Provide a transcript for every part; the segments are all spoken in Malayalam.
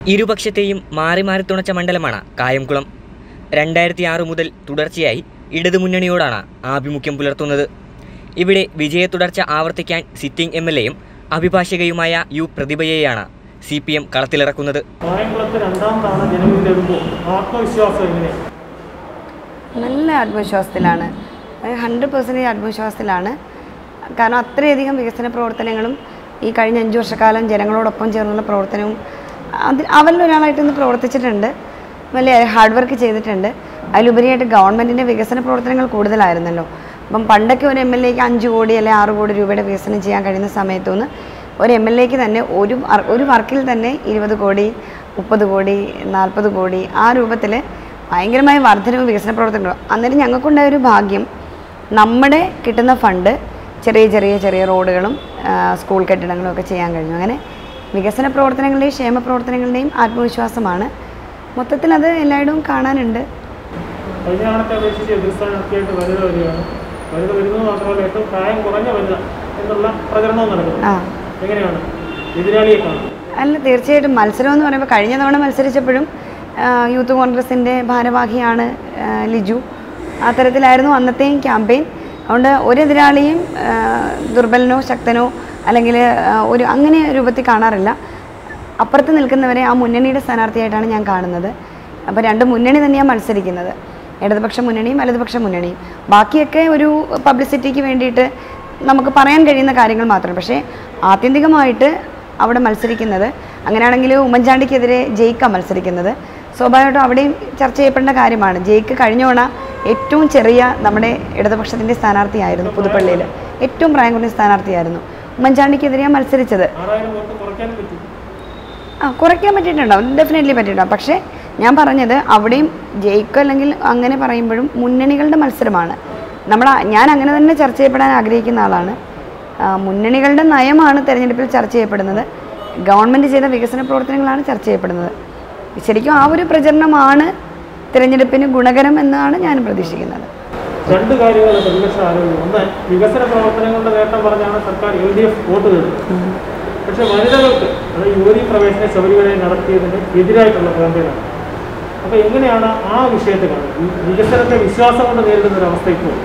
ഇരുപക്ഷത്തെയും മാറി മാറി തുണച്ച മണ്ഡലമാണ് കായംകുളം. 2006 മുതൽ തുടർച്ചയായി ഇടതുമുന്നണിയോടാണ് ആഭിമുഖ്യം പുലർത്തുന്നത്. ഇവിടെ വിജയ തുടർച്ച ആവർത്തിക്കാൻ സിറ്റിംഗ് MLAയും അഭിഭാഷകയുമായ u.പ്രതിഭയെയാണ് CPM കളത്തിലിറക്കുന്നത്. നല്ല ആത്മവിശ്വാസത്തിലാണ്, 100% ആത്മവിശ്വാസത്തിലാണ്. കാരണം അത്രയധികം വികസന പ്രവർത്തനങ്ങളും ഈ കഴിഞ്ഞ 5 വർഷക്കാലം ജനങ്ങളോടൊപ്പം ചേർന്നുള്ള പ്രവർത്തനവും അവരിൽ ഒരാളായിട്ടൊന്ന് പ്രവർത്തിച്ചിട്ടുണ്ട്. വലിയ ഹാർഡ് വർക്ക് ചെയ്തിട്ടുണ്ട്. അതിലുപരിയായിട്ട് ഗവൺമെൻറ്റിൻ്റെ വികസന പ്രവർത്തനങ്ങൾ കൂടുതലായിരുന്നല്ലോ. അപ്പം പണ്ടൊക്കെ ഒരു MLAക്ക് 5 കോടി അല്ലെങ്കിൽ 6 കോടി രൂപയുടെ വികസനം ചെയ്യാൻ കഴിയുന്ന സമയത്തൊന്ന് ഒരു MLAക്ക് തന്നെ ഒരു വർക്കിൽ തന്നെ 20 കോടി 30 കോടി 40 കോടി ആ രൂപത്തിൽ ഭയങ്കരമായ വർധനവ് വികസന പ്രവർത്തനങ്ങൾ. അന്നേരം ഞങ്ങൾക്കുണ്ടായൊരു ഭാഗ്യം, നമ്മുടെ കിട്ടുന്ന ഫണ്ട് ചെറിയ റോഡുകളും സ്കൂൾ കെട്ടിടങ്ങളും ഒക്കെ ചെയ്യാൻ കഴിഞ്ഞു. അങ്ങനെ വികസന പ്രവർത്തനങ്ങളുടെയും ക്ഷേമ പ്രവർത്തനങ്ങളുടെയും ആത്മവിശ്വാസമാണ്. മൊത്തത്തിൽ അത് എല്ലായിടവും കാണാനുണ്ട്. അല്ല, തീർച്ചയായിട്ടും മത്സരം എന്ന് പറയുമ്പോൾ കഴിഞ്ഞ തവണ മത്സരിച്ചപ്പോഴും യൂത്ത് കോൺഗ്രസിൻ്റെ ഭാരവാഹിയാണ് ലിജു. ആ തരത്തിലായിരുന്നു അന്നത്തെയും ക്യാമ്പയിൻ. അതുകൊണ്ട് ഒരെതിരാളിയും ദുർബലനോ ശക്തനോ അല്ലെങ്കിൽ അങ്ങനെ രൂപത്തിൽ കാണാറില്ല. അപ്പുറത്ത് നിൽക്കുന്നവരെ ആ മുന്നണിയുടെ സ്ഥാനാർത്ഥിയായിട്ടാണ് ഞാൻ കാണുന്നത്. അപ്പോൾ 2 മുന്നണി തന്നെയാണ് മത്സരിക്കുന്നത്, ഇടതുപക്ഷ മുന്നണിയും വലതുപക്ഷ മുന്നണിയും. ബാക്കിയൊക്കെ ഒരു പബ്ലിസിറ്റിക്ക് വേണ്ടിയിട്ട് നമുക്ക് പറയാൻ കഴിയുന്ന കാര്യങ്ങൾ മാത്രം. പക്ഷേ ആത്യന്തികമായിട്ട് അവിടെ മത്സരിക്കുന്നത്, അങ്ങനെയാണെങ്കിൽ ഉമ്മൻചാണ്ടിക്കെതിരെ ജയിക്കാണ് മത്സരിക്കുന്നത്. സ്വാഭാവികമായിട്ടും അവിടെയും ചർച്ച ചെയ്യപ്പെടേണ്ട കാര്യമാണ്. ജയിക്ക് കഴിഞ്ഞോണ ഏറ്റവും ചെറിയ നമ്മുടെ ഇടതുപക്ഷത്തിൻ്റെ സ്ഥാനാർത്ഥിയായിരുന്നു. പുതുപ്പള്ളിയിൽ ഏറ്റവും പ്രായം കുറഞ്ഞ സ്ഥാനാർത്ഥിയായിരുന്നു. ഉമ്മൻചാണ്ടിക്കെതിരെയാണ് മത്സരിച്ചത്. കുറയ്ക്കാൻ പറ്റിയിട്ടുണ്ടാവും, ഡെഫിനറ്റ്ലി പറ്റിയിട്ടുണ്ടാവും. പക്ഷേ ഞാൻ പറഞ്ഞത് അവിടെയും ജയിക്കുക അല്ലെങ്കിൽ അങ്ങനെ പറയുമ്പോഴും മുന്നണികളുടെ മത്സരമാണ്. ഞാൻ അങ്ങനെ തന്നെ ചർച്ച ചെയ്യപ്പെടാൻ ആഗ്രഹിക്കുന്ന ആളാണ്. മുന്നണികളുടെ നയമാണ് തിരഞ്ഞെടുപ്പിൽ ചർച്ച ചെയ്യപ്പെടുന്നത്. ഗവൺമെൻറ് ചെയ്ത വികസന പ്രവർത്തനങ്ങളാണ് ചർച്ച ചെയ്യപ്പെടുന്നത്. ശരിക്കും ആ ഒരു പ്രചരണമാണ് തിരഞ്ഞെടുപ്പിന് ഗുണകരം എന്നാണ് ഞാൻ പ്രതീക്ഷിക്കുന്നത്. 2 കാര്യങ്ങൾ പ്രതിപക്ഷം ആരോഗ്യം. ഒന്ന്, വികസന പ്രവർത്തനങ്ങളുടെ നേട്ടം പറഞ്ഞാണ് സർക്കാർ LDF വോട്ട് തരുന്നത്. പക്ഷേ വനിതകൾക്ക് യുവതി പ്രവേശന ശബരിമലയിൽ നടത്തിയതിന് എതിരായിട്ടുള്ള ക്യാമ്പയിനാണ്. അപ്പോൾ എങ്ങനെയാണ് ആ വിഷയത്തെ കാണുന്നത്? വികസനത്തെ വിശ്വാസം കൊണ്ട് നേരിടുന്ന ഒരു അവസ്ഥ ഇപ്പോൾ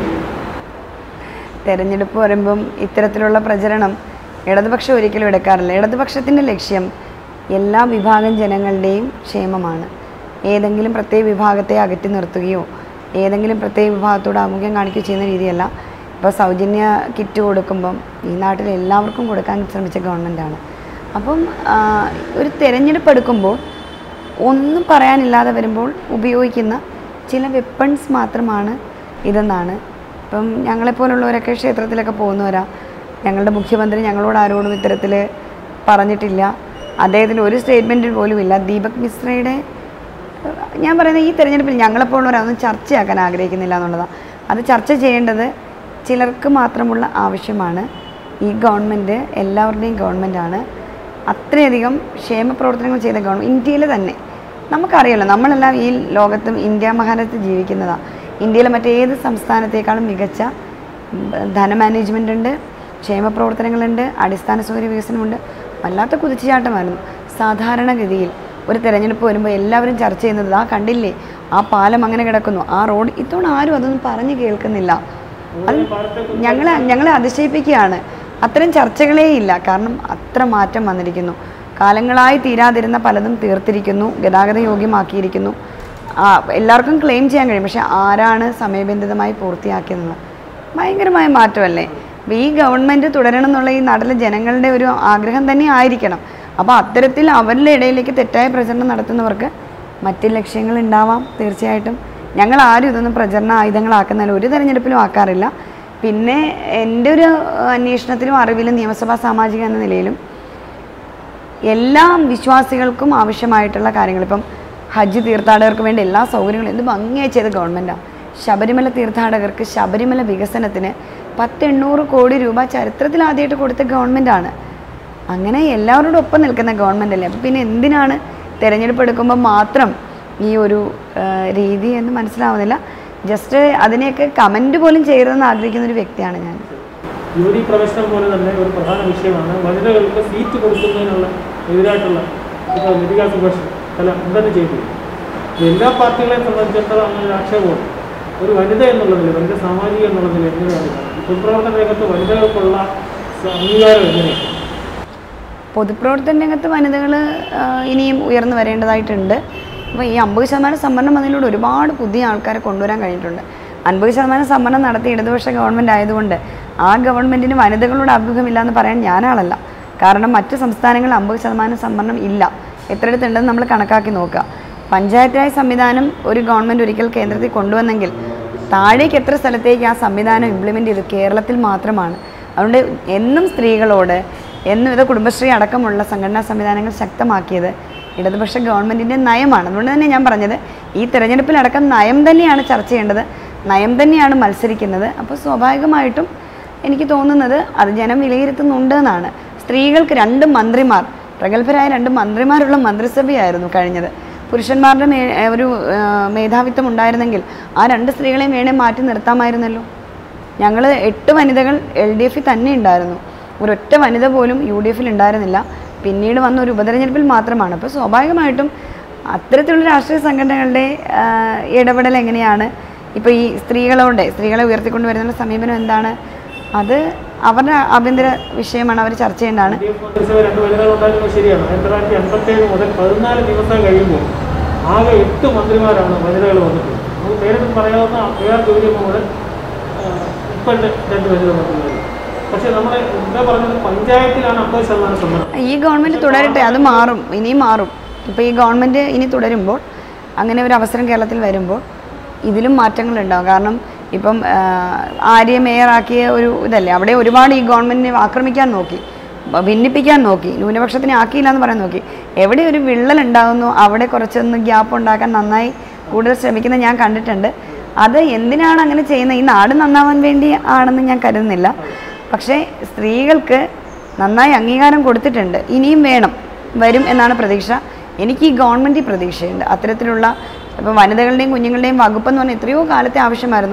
തെരഞ്ഞെടുപ്പ് വരുമ്പം ഇത്തരത്തിലുള്ള പ്രചരണം ഇടതുപക്ഷം ഒരിക്കലും എടുക്കാറില്ല. ഇടതുപക്ഷത്തിൻ്റെ ലക്ഷ്യം എല്ലാ വിഭാഗം ജനങ്ങളുടെയും ക്ഷേമമാണ്. ഏതെങ്കിലും പ്രത്യേക വിഭാഗത്തെ അകറ്റി നിർത്തുകയോ ഏതെങ്കിലും പ്രത്യേക വിഭാഗത്തോട് ആമുഖ്യം കാണിക്കുകയോ ചെയ്യുന്ന രീതിയല്ല. ഇപ്പോൾ സൗജന്യ കിറ്റ് കൊടുക്കുമ്പം ഈ നാട്ടിൽ എല്ലാവർക്കും കൊടുക്കാൻ ശ്രമിച്ച ഗവൺമെൻറ്റാണ്. അപ്പം ഒരു തിരഞ്ഞെടുപ്പ് എടുക്കുമ്പോൾ ഒന്നും പറയാനില്ലാതെ വരുമ്പോൾ ഉപയോഗിക്കുന്ന ചില വെപ്പൺസ് മാത്രമാണ് ഇതെന്നാണ്. ഇപ്പം ഞങ്ങളെപ്പോലുള്ളവരൊക്കെ ക്ഷേത്രത്തിലൊക്കെ പോകുന്നവരാ. ഞങ്ങളുടെ മുഖ്യമന്ത്രി ഞങ്ങളോട് ആരോടും ഇത്തരത്തിൽ പറഞ്ഞിട്ടില്ല. അദ്ദേഹത്തിൻ്റെ ഒരു സ്റ്റേറ്റ്മെൻറ്റിൽ പോലും ഇല്ല. ദീപക് മിശ്രയുടെ ഞാൻ പറയുന്നത് ഈ തിരഞ്ഞെടുപ്പിൽ ഞങ്ങളെപ്പോലുള്ളവരൊന്നും ചർച്ചയാക്കാൻ ആഗ്രഹിക്കുന്നില്ല എന്നുള്ളതാണ്. അത് ചർച്ച ചെയ്യേണ്ടത് ചിലർക്ക് മാത്രമുള്ള ആവശ്യമാണ്. ഈ ഗവൺമെൻറ് എല്ലാവരുടെയും ഗവൺമെൻറ്റാണ്. അത്രയധികം ക്ഷേമ പ്രവർത്തനങ്ങൾ ചെയ്ത ഗവൺമെൻറ് ഇന്ത്യയിൽ തന്നെ നമുക്കറിയാമല്ലോ. നമ്മളെല്ലാം ഈ ലോകത്തും ഇന്ത്യ മഹാരാജ്യത്ത് ജീവിക്കുന്നതാണ്. ഇന്ത്യയിലെ മറ്റേത് സംസ്ഥാനത്തേക്കാളും മികച്ച ധന മാനേജ്മെൻ്റ് ഉണ്ട്, ക്ഷേമ പ്രവർത്തനങ്ങളുണ്ട്, അടിസ്ഥാന സൗകര്യ വികസനമുണ്ട്. വല്ലാത്ത കുതിച്ചുചാട്ടമായിരുന്നു. സാധാരണഗതിയിൽ ഒരു തിരഞ്ഞെടുപ്പ് വരുമ്പോൾ എല്ലാവരും ചർച്ച ചെയ്യുന്നത് ആ കണ്ടില്ലേ, ആ പാലം അങ്ങനെ കിടക്കുന്നു, ആ റോഡ്. ഇത്തവണ ആരും അതൊന്നും പറഞ്ഞു കേൾക്കുന്നില്ല. അത് ഞങ്ങളെ അതിശയിപ്പിക്കുകയാണ്. അത്തരം ചർച്ചകളേ ഇല്ല. കാരണം അത്ര മാറ്റം വന്നിരിക്കുന്നു. കാലങ്ങളായി തീരാതിരുന്ന പലതും തീർത്തിരിക്കുന്നു, ഗതാഗത യോഗ്യമാക്കിയിരിക്കുന്നു. എല്ലാവർക്കും ക്ലെയിം ചെയ്യാൻ കഴിയും. പക്ഷേ ആരാണ് സമയബന്ധിതമായി പൂർത്തിയാക്കിയെന്ന് ഭയങ്കരമായ മാറ്റമല്ലേ. ഈ ഗവൺമെൻറ് തുടരണം എന്നുള്ള ഈ നാട്ടിലെ ജനങ്ങളുടെ ഒരു ആഗ്രഹം തന്നെ ആയിരിക്കണം. അപ്പോൾ അത്തരത്തിൽ അവരുടെ ഇടയിലേക്ക് തെറ്റായ പ്രചരണം നടത്തുന്നവർക്ക് മറ്റ് ലക്ഷ്യങ്ങളുണ്ടാവാം. തീർച്ചയായിട്ടും ഞങ്ങൾ ആരും ഇതൊന്നും പ്രചരണ ആയുധങ്ങളാക്കുന്നതിൽ ഒരു തെരഞ്ഞെടുപ്പിലും ആക്കാറില്ല. പിന്നെ എൻ്റെ ഒരു അന്വേഷണത്തിലും അറിവിലും നിയമസഭാ സാമാജിക എന്ന നിലയിലും എല്ലാ വിശ്വാസികൾക്കും ആവശ്യമായിട്ടുള്ള കാര്യങ്ങൾ, ഇപ്പം ഹജ്ജ് തീർത്ഥാടകർക്ക് വേണ്ടി എല്ലാ സൗകര്യങ്ങളും എന്ത് ഭംഗിയായി ചെയ്ത ഗവൺമെൻറ്റാണ്. ശബരിമല തീർത്ഥാടകർക്ക് ശബരിമല വികസനത്തിന് 800 കോടി രൂപ ചരിത്രത്തിൽ ആദ്യമായിട്ട് കൊടുത്ത ഗവൺമെൻറ്റാണ്. അങ്ങനെ എല്ലാവരോടും ഒപ്പം നിൽക്കുന്ന ഗവൺമെൻറ് അല്ലേ. അപ്പോൾ പിന്നെ എന്തിനാണ് തിരഞ്ഞെടുപ്പ് എടുക്കുമ്പോൾ മാത്രം ഈ ഒരു രീതി എന്ന് മനസ്സിലാവുന്നില്ല. ജസ്റ്റ് അതിനെയൊക്കെ കമൻറ്റ് പോലും ചെയ്യരുതെന്ന് ആഗ്രഹിക്കുന്ന ഒരു വ്യക്തിയാണ് ഞാൻ. യുവതി പ്രവേശനം പോലെ തന്നെ ഒരു പ്രധാന വിഷയമാണ് വനിതകൾക്ക് സീറ്റ് കൊടുക്കുന്നതിനുള്ള എതിരായിട്ടുള്ള ഇപ്പോൾ ലതിക സുഭാഷ് എല്ലാം എന്തൊക്കെ ചെയ്തു. എല്ലാ പാർട്ടികളെയും സംബന്ധിച്ചിടത്തോളം അങ്ങനെ ഒരു ആക്ഷേപമുണ്ട്. ഒരു വനിത എന്നുള്ളതിൽ, വനിത സാമാജിക എന്നുള്ളതിൽ എങ്ങനെയാണ് പൊതുപ്രവർത്തന രംഗത്ത് വനിതകൾക്കുള്ള അംഗീകാരം എങ്ങനെയാണ്? പൊതുപ്രവർത്തന രംഗത്ത് വനിതകൾ ഇനിയും ഉയർന്നു വരേണ്ടതായിട്ടുണ്ട്. അപ്പോൾ ഈ 50% സംവരണം അതിലൂടെ ഒരുപാട് പുതിയ ആൾക്കാരെ കൊണ്ടുവരാൻ കഴിഞ്ഞിട്ടുണ്ട്. 50% സംവരണം നടത്തി ഇടതുപക്ഷ ഗവൺമെൻറ് ആയതുകൊണ്ട് ആ ഗവൺമെൻറ്റിന് വനിതകളോട് അഭിമുഖമില്ല എന്ന് പറയാൻ ഞാനാളല്ല. കാരണം മറ്റ് സംസ്ഥാനങ്ങളിൽ 50% സംവരണം ഇല്ല. എത്രയിടത്തുണ്ടെന്ന് നമ്മൾ കണക്കാക്കി നോക്കുക. പഞ്ചായത്തായ സംവിധാനം ഒരു ഗവൺമെൻറ് ഒരിക്കൽ കേന്ദ്രത്തിൽ കൊണ്ടുവന്നെങ്കിൽ താഴേക്ക് എത്ര സ്ഥലത്തേക്ക് ആ സംവിധാനം ഇംപ്ലിമെൻ്റ് ചെയ്തു? കേരളത്തിൽ മാത്രമാണ്. അതുകൊണ്ട് എന്നും സ്ത്രീകളോട് എന്നും ഇത് കുടുംബശ്രീ അടക്കമുള്ള സംഘടനാ സംവിധാനങ്ങൾ ശക്തമാക്കിയത് ഇടതുപക്ഷ ഗവൺമെൻറ്റിൻ്റെ നയമാണ്. അതുകൊണ്ട് തന്നെ ഞാൻ പറഞ്ഞത് ഈ തെരഞ്ഞെടുപ്പിലടക്കം നയം തന്നെയാണ് ചർച്ച ചെയ്യേണ്ടത്, നയം തന്നെയാണ് മത്സരിക്കുന്നത്. അപ്പോൾ സ്വാഭാവികമായിട്ടും എനിക്ക് തോന്നുന്നത് അത് ജനം വിലയിരുത്തുന്നുണ്ട് എന്നാണ്. സ്ത്രീകൾക്ക് 2 മന്ത്രിമാർ, പ്രഗത്ഭരായ 2 മന്ത്രിമാരുള്ള മന്ത്രിസഭയായിരുന്നു കഴിഞ്ഞത്. പുരുഷന്മാരുടെ ഒരു മേധാവിത്വം ഉണ്ടായിരുന്നെങ്കിൽ ആ 2 സ്ത്രീകളെയും വേണേൽ മാറ്റി നിർത്താമായിരുന്നല്ലോ. ഞങ്ങൾ 8 വനിതകൾ LDF തന്നെ ഉണ്ടായിരുന്നു. ഒരൊറ്റ വനിത പോലും UDF ഉണ്ടായിരുന്നില്ല. പിന്നീട് വന്ന ഒരു ഉപതെരഞ്ഞെടുപ്പിൽ മാത്രമാണ്. അപ്പോൾ സ്വാഭാവികമായിട്ടും അത്തരത്തിലുള്ള രാഷ്ട്രീയ സംഘടനകളുടെ ഇടപെടൽ എങ്ങനെയാണ്, ഇപ്പോൾ ഈ സ്ത്രീകളെ ഉയർത്തിക്കൊണ്ട് വരുന്ന സമീപനം എന്താണ്, അത് അവരുടെ ആഭ്യന്തര വിഷയമാണ്, അവർ ചർച്ച ചെയ്യേണ്ടതാണ്. 2 വനിതകളുണ്ടായിരുന്നത് ശരിയാണ്. 1957 മുതൽ 14 ദിവസം കഴിയുമ്പോൾ ആകെ 8 മന്ത്രിമാരാണ് വനിതകൾ വന്നിട്ടുള്ളത്. നമുക്ക് നേരിട്ട് പറയാവുന്ന AR ജോലി മുതൽ ഇപ്പം 2 വനിത മന്ത്രിമാർ. പക്ഷേ നമ്മൾ എന്താ പറഞ്ഞത്, പഞ്ചായത്തിലാണ് 50% സംവരണം. ഈ ഗവൺമെൻറ് തുടരട്ടെ, അത് മാറും, ഇനിയും മാറും. ഇപ്പോൾ ഈ ഗവൺമെൻറ് ഇനി തുടരുമ്പോൾ, അങ്ങനെ ഒരു അവസരം കേരളത്തിൽ വരുമ്പോൾ ഇതിലും മാറ്റങ്ങളുണ്ടാകും. കാരണം ഇപ്പം ആര്യ മേയറാക്കിയ ഒരു ഇതല്ലേ, അവിടെ ഒരുപാട് ഈ ഗവൺമെൻറ്റിനെ ആക്രമിക്കാൻ നോക്കി, ഭിന്നിപ്പിക്കാൻ നോക്കി, ന്യൂനപക്ഷത്തിനെ ആക്കിയില്ല എന്ന് പറയാൻ നോക്കി. എവിടെ ഒരു വിള്ളൽ ഉണ്ടാകുന്നു അവിടെ കുറച്ചൊന്ന് ഗ്യാപ്പ് ഉണ്ടാക്കാൻ നന്നായി കൂടുതൽ ശ്രമിക്കുന്നത് ഞാൻ കണ്ടിട്ടുണ്ട്. അത് എന്തിനാണ് അങ്ങനെ ചെയ്യുന്നത്? ഈ നാട് നന്നാവാൻ വേണ്ടി ആണെന്ന് ഞാൻ കരുതുന്നില്ല. പക്ഷേ സ്ത്രീകൾക്ക് നന്നായി അംഗീകാരം കൊടുത്തിട്ടുണ്ട്, ഇനിയും വരും എന്നാണ് പ്രതീക്ഷ. എനിക്ക് ഈ ഗവൺമെൻറ് പ്രതീക്ഷയുണ്ട്. അത്തരത്തിലുള്ള ഇപ്പോൾ വനിതകളുടെയും കുഞ്ഞുങ്ങളുടെയും വകുപ്പെന്ന് പറഞ്ഞാൽ എത്രയോ കാലത്തെ ആവശ്യമായിരുന്നു.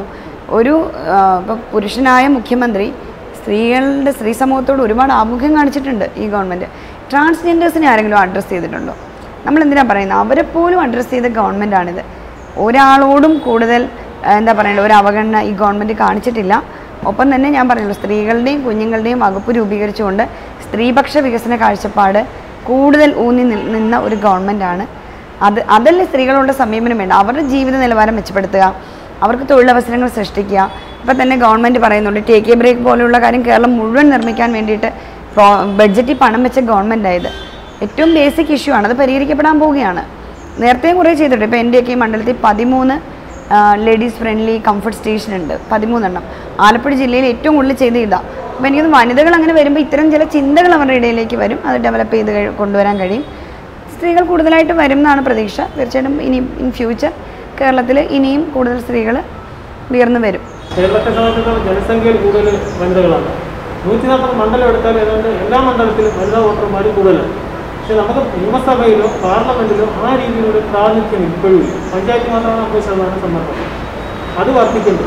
ഇപ്പോൾ പുരുഷനായ മുഖ്യമന്ത്രി സ്ത്രീ സമൂഹത്തോട് ഒരുപാട് ആമുഖം കാണിച്ചിട്ടുണ്ട് ഈ ഗവൺമെൻറ്. ട്രാൻസ്ജെൻഡേഴ്സിനെ ആരെങ്കിലും അഡ്രസ്സ് ചെയ്തിട്ടുണ്ടോ? നമ്മളെന്തിനാണ് പറയുന്നത്? അവരെ പോലും അഡ്രസ്സ് ചെയ്ത ഗവൺമെൻറ്റാണിത്. ഒരാളോടും കൂടുതൽ എന്താ പറയേണ്ടത്, ഒരു അവഗണന ഈ ഗവൺമെൻറ് കാണിച്ചിട്ടില്ല. ഒപ്പം തന്നെ ഞാൻ പറഞ്ഞല്ലോ, സ്ത്രീകളുടെയും കുഞ്ഞുങ്ങളുടെയും വകുപ്പ് രൂപീകരിച്ചുകൊണ്ട് സ്ത്രീപക്ഷ വികസന കാഴ്ചപ്പാട് കൂടുതൽ ഊന്നി നിന്ന ഒരു ഗവൺമെൻറ്റാണ്. അതല്ലേ സ്ത്രീകളുടെ സമീപനം വേണ്ട. അവരുടെ ജീവിത നിലവാരം മെച്ചപ്പെടുത്തുക, അവർക്ക് തൊഴിലവസരങ്ങൾ സൃഷ്ടിക്കുക. ഇപ്പം തന്നെ ഗവൺമെൻറ് പറയുന്നുണ്ട് ടേക്ക് എ ബ്രേക്ക് പോലെയുള്ള കാര്യം കേരളം മുഴുവൻ നിർമ്മിക്കാൻ വേണ്ടിയിട്ട് ബഡ്ജറ്റിൽ പണം വെച്ച ഗവൺമെൻറ്റായത്. ഏറ്റവും ബേസിക് ഇഷ്യൂ ആണ്, അത് പരിഹരിക്കപ്പെടാൻ പോവുകയാണ്. നേരത്തെയും കുറേ ചെയ്തിട്ടുണ്ട്. ഇപ്പോൾ എൻ്റെയൊക്കെ ഈ മണ്ഡലത്തിൽ 13 ലേഡീസ് ഫ്രണ്ട്ലി കംഫർട്ട് സ്റ്റേഷൻ ഉണ്ട്, 13 എണ്ണം. ആലപ്പുഴ ജില്ലയിൽ ഏറ്റവും കൂടുതൽ ചെയ്ത് ഇതാണ്. അപ്പോൾ എനിക്കത് വനിതകൾ അങ്ങനെ വരുമ്പോൾ ഇത്തരം ചില ചിന്തകൾ അവരുടെ ഇടയിലേക്ക് വരും, അത് ഡെവലപ്പ് ചെയ്ത് കൊണ്ടുവരാൻ കഴിയും. സ്ത്രീകൾ കൂടുതലായിട്ട് വരും എന്നാണ് പ്രതീക്ഷ. തീർച്ചയായിട്ടും ഇനി ഇൻ ഫ്യൂച്ചർ കേരളത്തിൽ ഇനിയും കൂടുതൽ സ്ത്രീകൾ ഉയർന്നു വരും. കേരളത്തെ സംബന്ധിച്ചിടത്തോളം ജനസംഖ്യയിൽ കൂടുതൽ വനിതകളാണ്. 140 മണ്ഡലം എടുത്താൽ ഏതാണ്ട് എല്ലാ മണ്ഡലത്തിലും വനിതാ വോട്ടർമാർ കൂടുതലാണ്. പക്ഷേ നമുക്ക് നിയമസഭയിലോ പാർലമെൻറ്റിലോ ആ രീതിയിലൊരു പ്രാതിനിധ്യം ഇപ്പോഴും ഇല്ല. പഞ്ചായത്ത് മാത്രമാണ് 50% സംവരണം. അത് വർദ്ധിക്കുന്നു.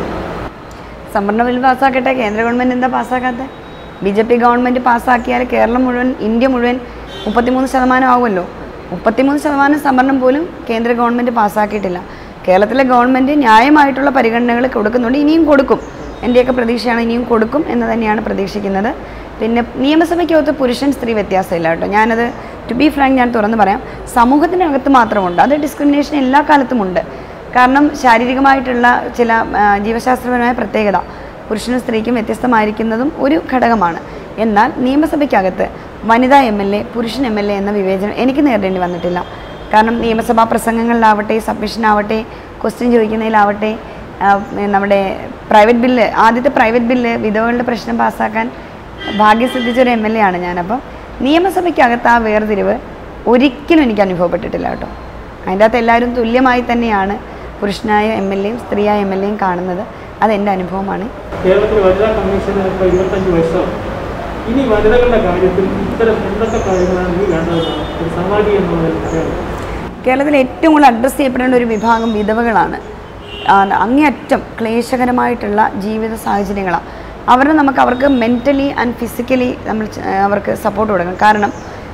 സംവരണ ബിൽ പാസ്സാക്കട്ടെ, കേന്ദ്ര ഗവൺമെൻറ് എന്താ പാസ്സാക്കാത്തത്? BJP ഗവൺമെൻറ് പാസ്സാക്കിയാൽ കേരളം മുഴുവൻ, ഇന്ത്യ മുഴുവൻ 33% ആവുമല്ലോ. 33% സംവരണം പോലും കേന്ദ്ര ഗവൺമെൻറ് പാസ്സാക്കിയിട്ടില്ല. കേരളത്തിലെ ഗവൺമെൻറ് ന്യായമായിട്ടുള്ള പരിഗണനകൾ കൊടുക്കുന്നുണ്ട്, ഇനിയും കൊടുക്കും. എൻ്റെയൊക്കെ പ്രതീക്ഷയാണ് ഇനിയും കൊടുക്കും എന്ന് തന്നെയാണ് പ്രതീക്ഷിക്കുന്നത്. പിന്നെ നിയമസഭയ്ക്കകത്ത് പുരുഷൻ സ്ത്രീ വ്യത്യാസമില്ല കേട്ടോ. ഞാനത് ടു ബി ഫ്രാങ്ക് ഞാൻ തുറന്ന് പറയാം, സമൂഹത്തിനകത്ത് മാത്രമുണ്ട്. അത് ഡിസ്ക്രിമിനേഷൻ എല്ലാ കാലത്തുമുണ്ട്. കാരണം ശാരീരികമായിട്ടുള്ള ചില ജീവശാസ്ത്രപരമായ പ്രത്യേകത പുരുഷനും സ്ത്രീക്കും വ്യത്യസ്തമായിരിക്കുന്നതും ഒരു ഘടകമാണ്. എന്നാൽ നിയമസഭയ്ക്കകത്ത് വനിതാ MLA, പുരുഷൻ MLA എന്ന വിവേചനം എനിക്ക് നേരിടേണ്ടി വന്നിട്ടില്ല. കാരണം നിയമസഭാ പ്രസംഗങ്ങളിലാവട്ടെ, സബ്മിഷനാവട്ടെ, ക്വസ്റ്റ്യൻ ചോദിക്കുന്നതിലാവട്ടെ, നമ്മുടെ പ്രൈവറ്റ് ബില്ല്, ആദ്യത്തെ പ്രൈവറ്റ് ബില്ല് വിധവകളുടെ പ്രശ്നം പാസ്സാക്കാൻ ഭാഗ്യം സിദ്ധിച്ചൊരു MLA ആണ് ഞാൻ. അപ്പം നിയമസഭയ്ക്കകത്ത് ആ വേർതിരിവ് ഒരിക്കലും എനിക്ക് അനുഭവപ്പെട്ടിട്ടില്ല കേട്ടോ. അതിൻ്റെ അകത്ത് എല്ലാവരും തുല്യമായി തന്നെയാണ് പുരുഷനായ MLA യും സ്ത്രീയായ MLA യും കാണുന്നത്. അതെൻ്റെ അനുഭവമാണ്. കേരളത്തിൽ വനിതാ കമ്മീഷന് ഇപ്പോൾ 25 വയസ്സാണ്. ഇനി വനിതകളുടെ കാര്യത്തിൽ ഇത്തരം എന്തൊക്കെ കാര്യങ്ങളാണ് ഈ വേണ്ടതെന്നാണ് ഒരു സാമാജിക എന്നുള്ളതിൽ പറയുന്നത്? കേരളത്തിൽ ഏറ്റവും കൂടുതൽ അഡ്രസ്സ് ചെയ്യപ്പെടേണ്ട ഒരു വിഭാഗം വിധവകളാണ്. അങ്ങേയറ്റം ക്ലേശകരമായിട്ടുള്ള ജീവിത സാഹചര്യങ്ങളാണ്. അവർക്ക് മെൻ്റലി ആൻഡ് ഫിസിക്കലി അവർക്ക് സപ്പോർട്ട് കൊടുക്കണം. കാരണം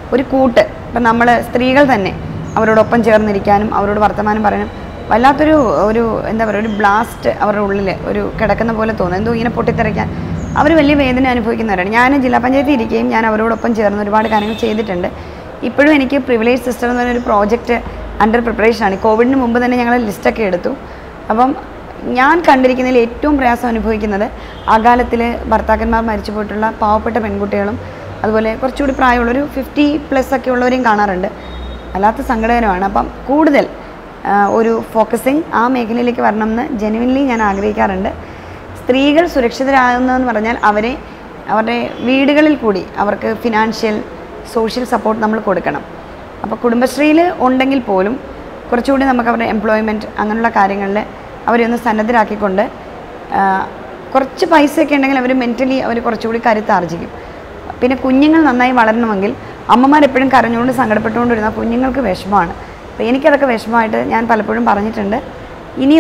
ഒരു കൂട്ട്. ഇപ്പം നമ്മൾ സ്ത്രീകൾ തന്നെ അവരോടൊപ്പം ചേർന്നിരിക്കാനും അവരോട് വർത്തമാനം പറയാനും വല്ലാത്തൊരു എന്താ പറയുക, ഒരു ബ്ലാസ്റ്റ് അവരുടെ ഉള്ളിൽ ഒരു കിടക്കുന്ന പോലെ തോന്നും. എന്തോ ഇങ്ങനെ പൊട്ടിത്തെറിക്കാൻ അവർ വലിയ വേദന അനുഭവിക്കുന്നവരാണ്. ഞാൻ ജില്ലാ പഞ്ചായത്തിൽ ഇരിക്കുകയും ഞാൻ അവരോടൊപ്പം ചേർന്ന് ഒരുപാട് കാര്യങ്ങൾ ചെയ്തിട്ടുണ്ട്. ഇപ്പോഴും എനിക്ക് പ്രിവിലേജ് സിസ്റ്റർ എന്ന് പറഞ്ഞൊരു പ്രോജക്റ്റ് അണ്ടർ പ്രിപ്പറേഷനാണ്. കോവിഡിന് മുമ്പ് തന്നെ ഞങ്ങൾ ലിസ്റ്റൊക്കെ എടുത്തു. അപ്പം ഞാൻ കണ്ടിരിക്കുന്നതിൽ ഏറ്റവും പ്രയാസം അനുഭവിക്കുന്നത് അകാലത്തിൽ ഭർത്താക്കന്മാർ മരിച്ചു പോയിട്ടുള്ള പാവപ്പെട്ട പെൺകുട്ടികളും അതുപോലെ കുറച്ചുകൂടി പ്രായമുള്ളൊരു 50+ ഒക്കെ ഉള്ളവരെയും കാണാറുണ്ട്. വല്ലാത്ത സങ്കടകരമാണ്. അപ്പം കൂടുതൽ ഒരു ഫോക്കസിങ് ആ മേഖലയിലേക്ക് വരണമെന്ന് ജെനുവിൻലി ഞാൻ ആഗ്രഹിക്കാറുണ്ട്. സ്ത്രീകൾ സുരക്ഷിതരാകുന്നതെന്ന് പറഞ്ഞാൽ അവരുടെ വീടുകളിൽ കൂടി അവർക്ക് ഫിനാൻഷ്യൽ സോഷ്യൽ സപ്പോർട്ട് നമ്മൾ കൊടുക്കണം. അപ്പോൾ കുടുംബശ്രീയിൽ ഉണ്ടെങ്കിൽ പോലും കുറച്ചുകൂടി നമുക്ക് അവരുടെ എംപ്ലോയ്മെൻറ്റ് അങ്ങനെയുള്ള കാര്യങ്ങളിൽ അവരെ ഒന്ന് സന്നദ്ധരാക്കിക്കൊണ്ട് കുറച്ച് പൈസയൊക്കെ ഉണ്ടെങ്കിൽ അവർ മെൻ്റലി അവർ കുറച്ചുകൂടി കരുത്താർജിക്കും. പിന്നെ കുഞ്ഞുങ്ങൾ നന്നായി വളരണമെങ്കിൽ അമ്മമാരെപ്പോഴും കരഞ്ഞുകൊണ്ട് സങ്കടപ്പെട്ടുകൊണ്ടിരുന്ന കുഞ്ഞുങ്ങൾക്ക് വിഷമമാണ്. അപ്പോൾ എനിക്കതൊക്കെ വിഷമമായിട്ട് ഞാൻ പലപ്പോഴും പറഞ്ഞിട്ടുണ്ട്. ഈ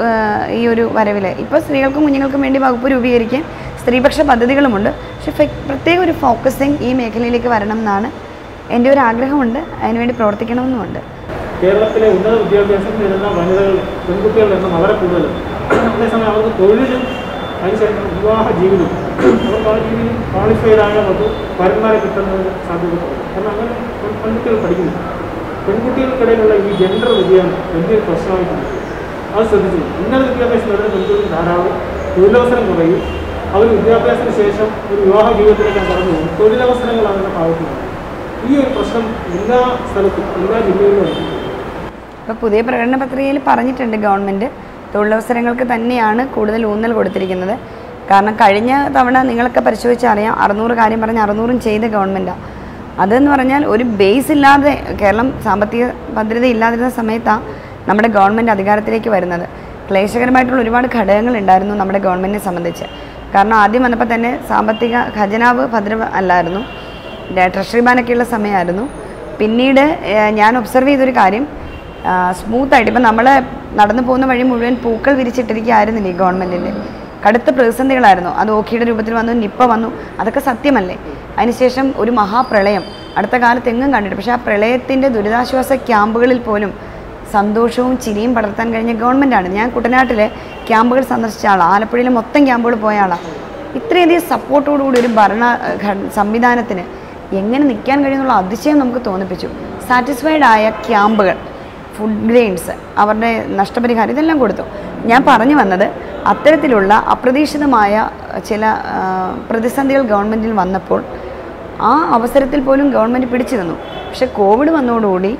ഒരു വരവിൽ ഇപ്പോൾ സ്ത്രീകൾക്കും കുഞ്ഞുങ്ങൾക്കും വേണ്ടി വകുപ്പ് രൂപീകരിക്കാൻ സ്ത്രീപക്ഷ പദ്ധതികളുമുണ്ട്. പക്ഷേ പ്രത്യേക ഒരു ഫോക്കസിങ് ഈ മേഖലയിലേക്ക് വരണം എന്നാണ് എൻ്റെ ഒരു ആഗ്രഹമുണ്ട്. അതിനുവേണ്ടി പ്രവർത്തിക്കണമെന്നുമുണ്ട്. കേരളത്തിലെ ഉന്നത വിദ്യാഭ്യാസം നേടുന്ന വനിതകൾ പെൺകുട്ടികളുടെ എണ്ണം വളരെ കൂടുതലാണ്. അതേസമയം അവർക്ക് തൊഴിലും അതിനുശേഷം വിവാഹ ജീവിതവും അവർക്ക് ആ ജീവിതം ക്വാളിഫൈഡായ വരന്മാരെ കിട്ടുന്നതിന് സാധ്യതയുണ്ട്. കാരണം അങ്ങനെ പെൺകുട്ടികൾ പഠിക്കുന്നു. പെൺകുട്ടികൾക്കിടയിലുള്ള ഈ ജെൻഡർ വ്യതിയാനം വലിയൊരു പ്രശ്നമായിട്ടുണ്ട്. അത് ശ്രദ്ധിച്ചു. ഉന്നത വിദ്യാഭ്യാസം നേടുന്ന പെൺകുട്ടികൾ ധാരാളം തൊഴിലവസരം കുറയും. അവർ വിദ്യാഭ്യാസത്തിന് ശേഷം ഒരു വിവാഹ ജീവിതത്തിലേക്ക് കടന്നു പോകും. തൊഴിലവസരങ്ങൾ അവരുടെ ഭാഗത്തുനിന്ന് ഈ ഒരു പ്രശ്നം എല്ലാ സ്ഥലത്തും എല്ലാ ജില്ലയിലും ഉണ്ട്. ഇപ്പോൾ പുതിയ പ്രകടന പത്രികയിൽ പറഞ്ഞിട്ടുണ്ട് ഗവൺമെൻറ് തൊഴിലവസരങ്ങൾക്ക് തന്നെയാണ് കൂടുതൽ ഊന്നൽ കൊടുത്തിരിക്കുന്നത്. കാരണം കഴിഞ്ഞ തവണ നിങ്ങളൊക്കെ പരിശോധിച്ചറിയാം, 600 കാര്യം പറഞ്ഞ് 600ഉം ചെയ്ത ഗവൺമെൻറ്റാണ്. അതെന്ന് പറഞ്ഞാൽ ഒരു ബേസ് ഇല്ലാതെ, കേരളം സാമ്പത്തിക ഭദ്രത ഇല്ലാതിരുന്ന സമയത്താണ് നമ്മുടെ ഗവൺമെൻറ് അധികാരത്തിലേക്ക് വരുന്നത്. ക്ലേശകരമായിട്ടുള്ള ഒരുപാട് ഘടകങ്ങളുണ്ടായിരുന്നു നമ്മുടെ ഗവൺമെൻറ്റിനെ സംബന്ധിച്ച്. കാരണം ആദ്യം വന്നപ്പോൾ തന്നെ സാമ്പത്തിക ഖജനാവ് ഭദ്ര അല്ലായിരുന്നു, ട്രഷറി ബാനൊക്കെയുള്ള സമയമായിരുന്നു. പിന്നീട് ഞാൻ ഒബ്സർവ് ചെയ്തൊരു കാര്യം, സ്മൂത്തായിട്ട് ഇപ്പം നമ്മൾ നടന്നു പോകുന്ന വഴി മുഴുവൻ പൂക്കൾ വിരിച്ചിട്ടിരിക്കുകയായിരുന്നില്ല ഈ ഗവൺമെൻറ്റിൻ്റെ. കടുത്ത പ്രതിസന്ധികളായിരുന്നു. അത് ഓഖിയുടെ രൂപത്തിൽ വന്നു, നിപ്പ വന്നു, അതൊക്കെ സത്യമല്ലേ. അതിനുശേഷം ഒരു മഹാപ്രളയം അടുത്ത കാലത്ത് എങ്ങും കണ്ടിട്ട്. പക്ഷേ ആ പ്രളയത്തിൻ്റെ ദുരിതാശ്വാസ ക്യാമ്പുകളിൽ പോലും സന്തോഷവും ചിരിയും പടർത്താൻ കഴിഞ്ഞ ഗവൺമെൻറ്റാണ്. ഞാൻ കുട്ടനാട്ടിലെ ക്യാമ്പുകൾ സന്ദർശിച്ച ആളാണ്, ആലപ്പുഴയിലെ മൊത്തം ക്യാമ്പുകൾ പോയ ആളാണ്. ഇത്രയധികം സപ്പോർട്ടോടുകൂടി ഒരു ഭരണ സംവിധാനത്തിന് എങ്ങനെ നിൽക്കാൻ കഴിയുന്നുള്ള അതിശയം നമുക്ക് തോന്നിപ്പിച്ചു. സാറ്റിസ്ഫൈഡ് ആയ ക്യാമ്പുകൾ, ഫുഡ് ഗ്രെയിൻസ്, അവരുടെ നഷ്ടപരിഹാരം ഇതെല്ലാം കൊടുത്തു. ഞാൻ പറഞ്ഞു വന്നത് അത്തരത്തിലുള്ള അപ്രതീക്ഷിതമായ ചില പ്രതിസന്ധികൾ ഗവൺമെൻറ്റിൽ വന്നപ്പോൾ ആ അവസരത്തിൽ പോലും ഗവൺമെൻറ് പിടിച്ചു നിന്നു. പക്ഷേ കോവിഡ് വന്നതോടുകൂടി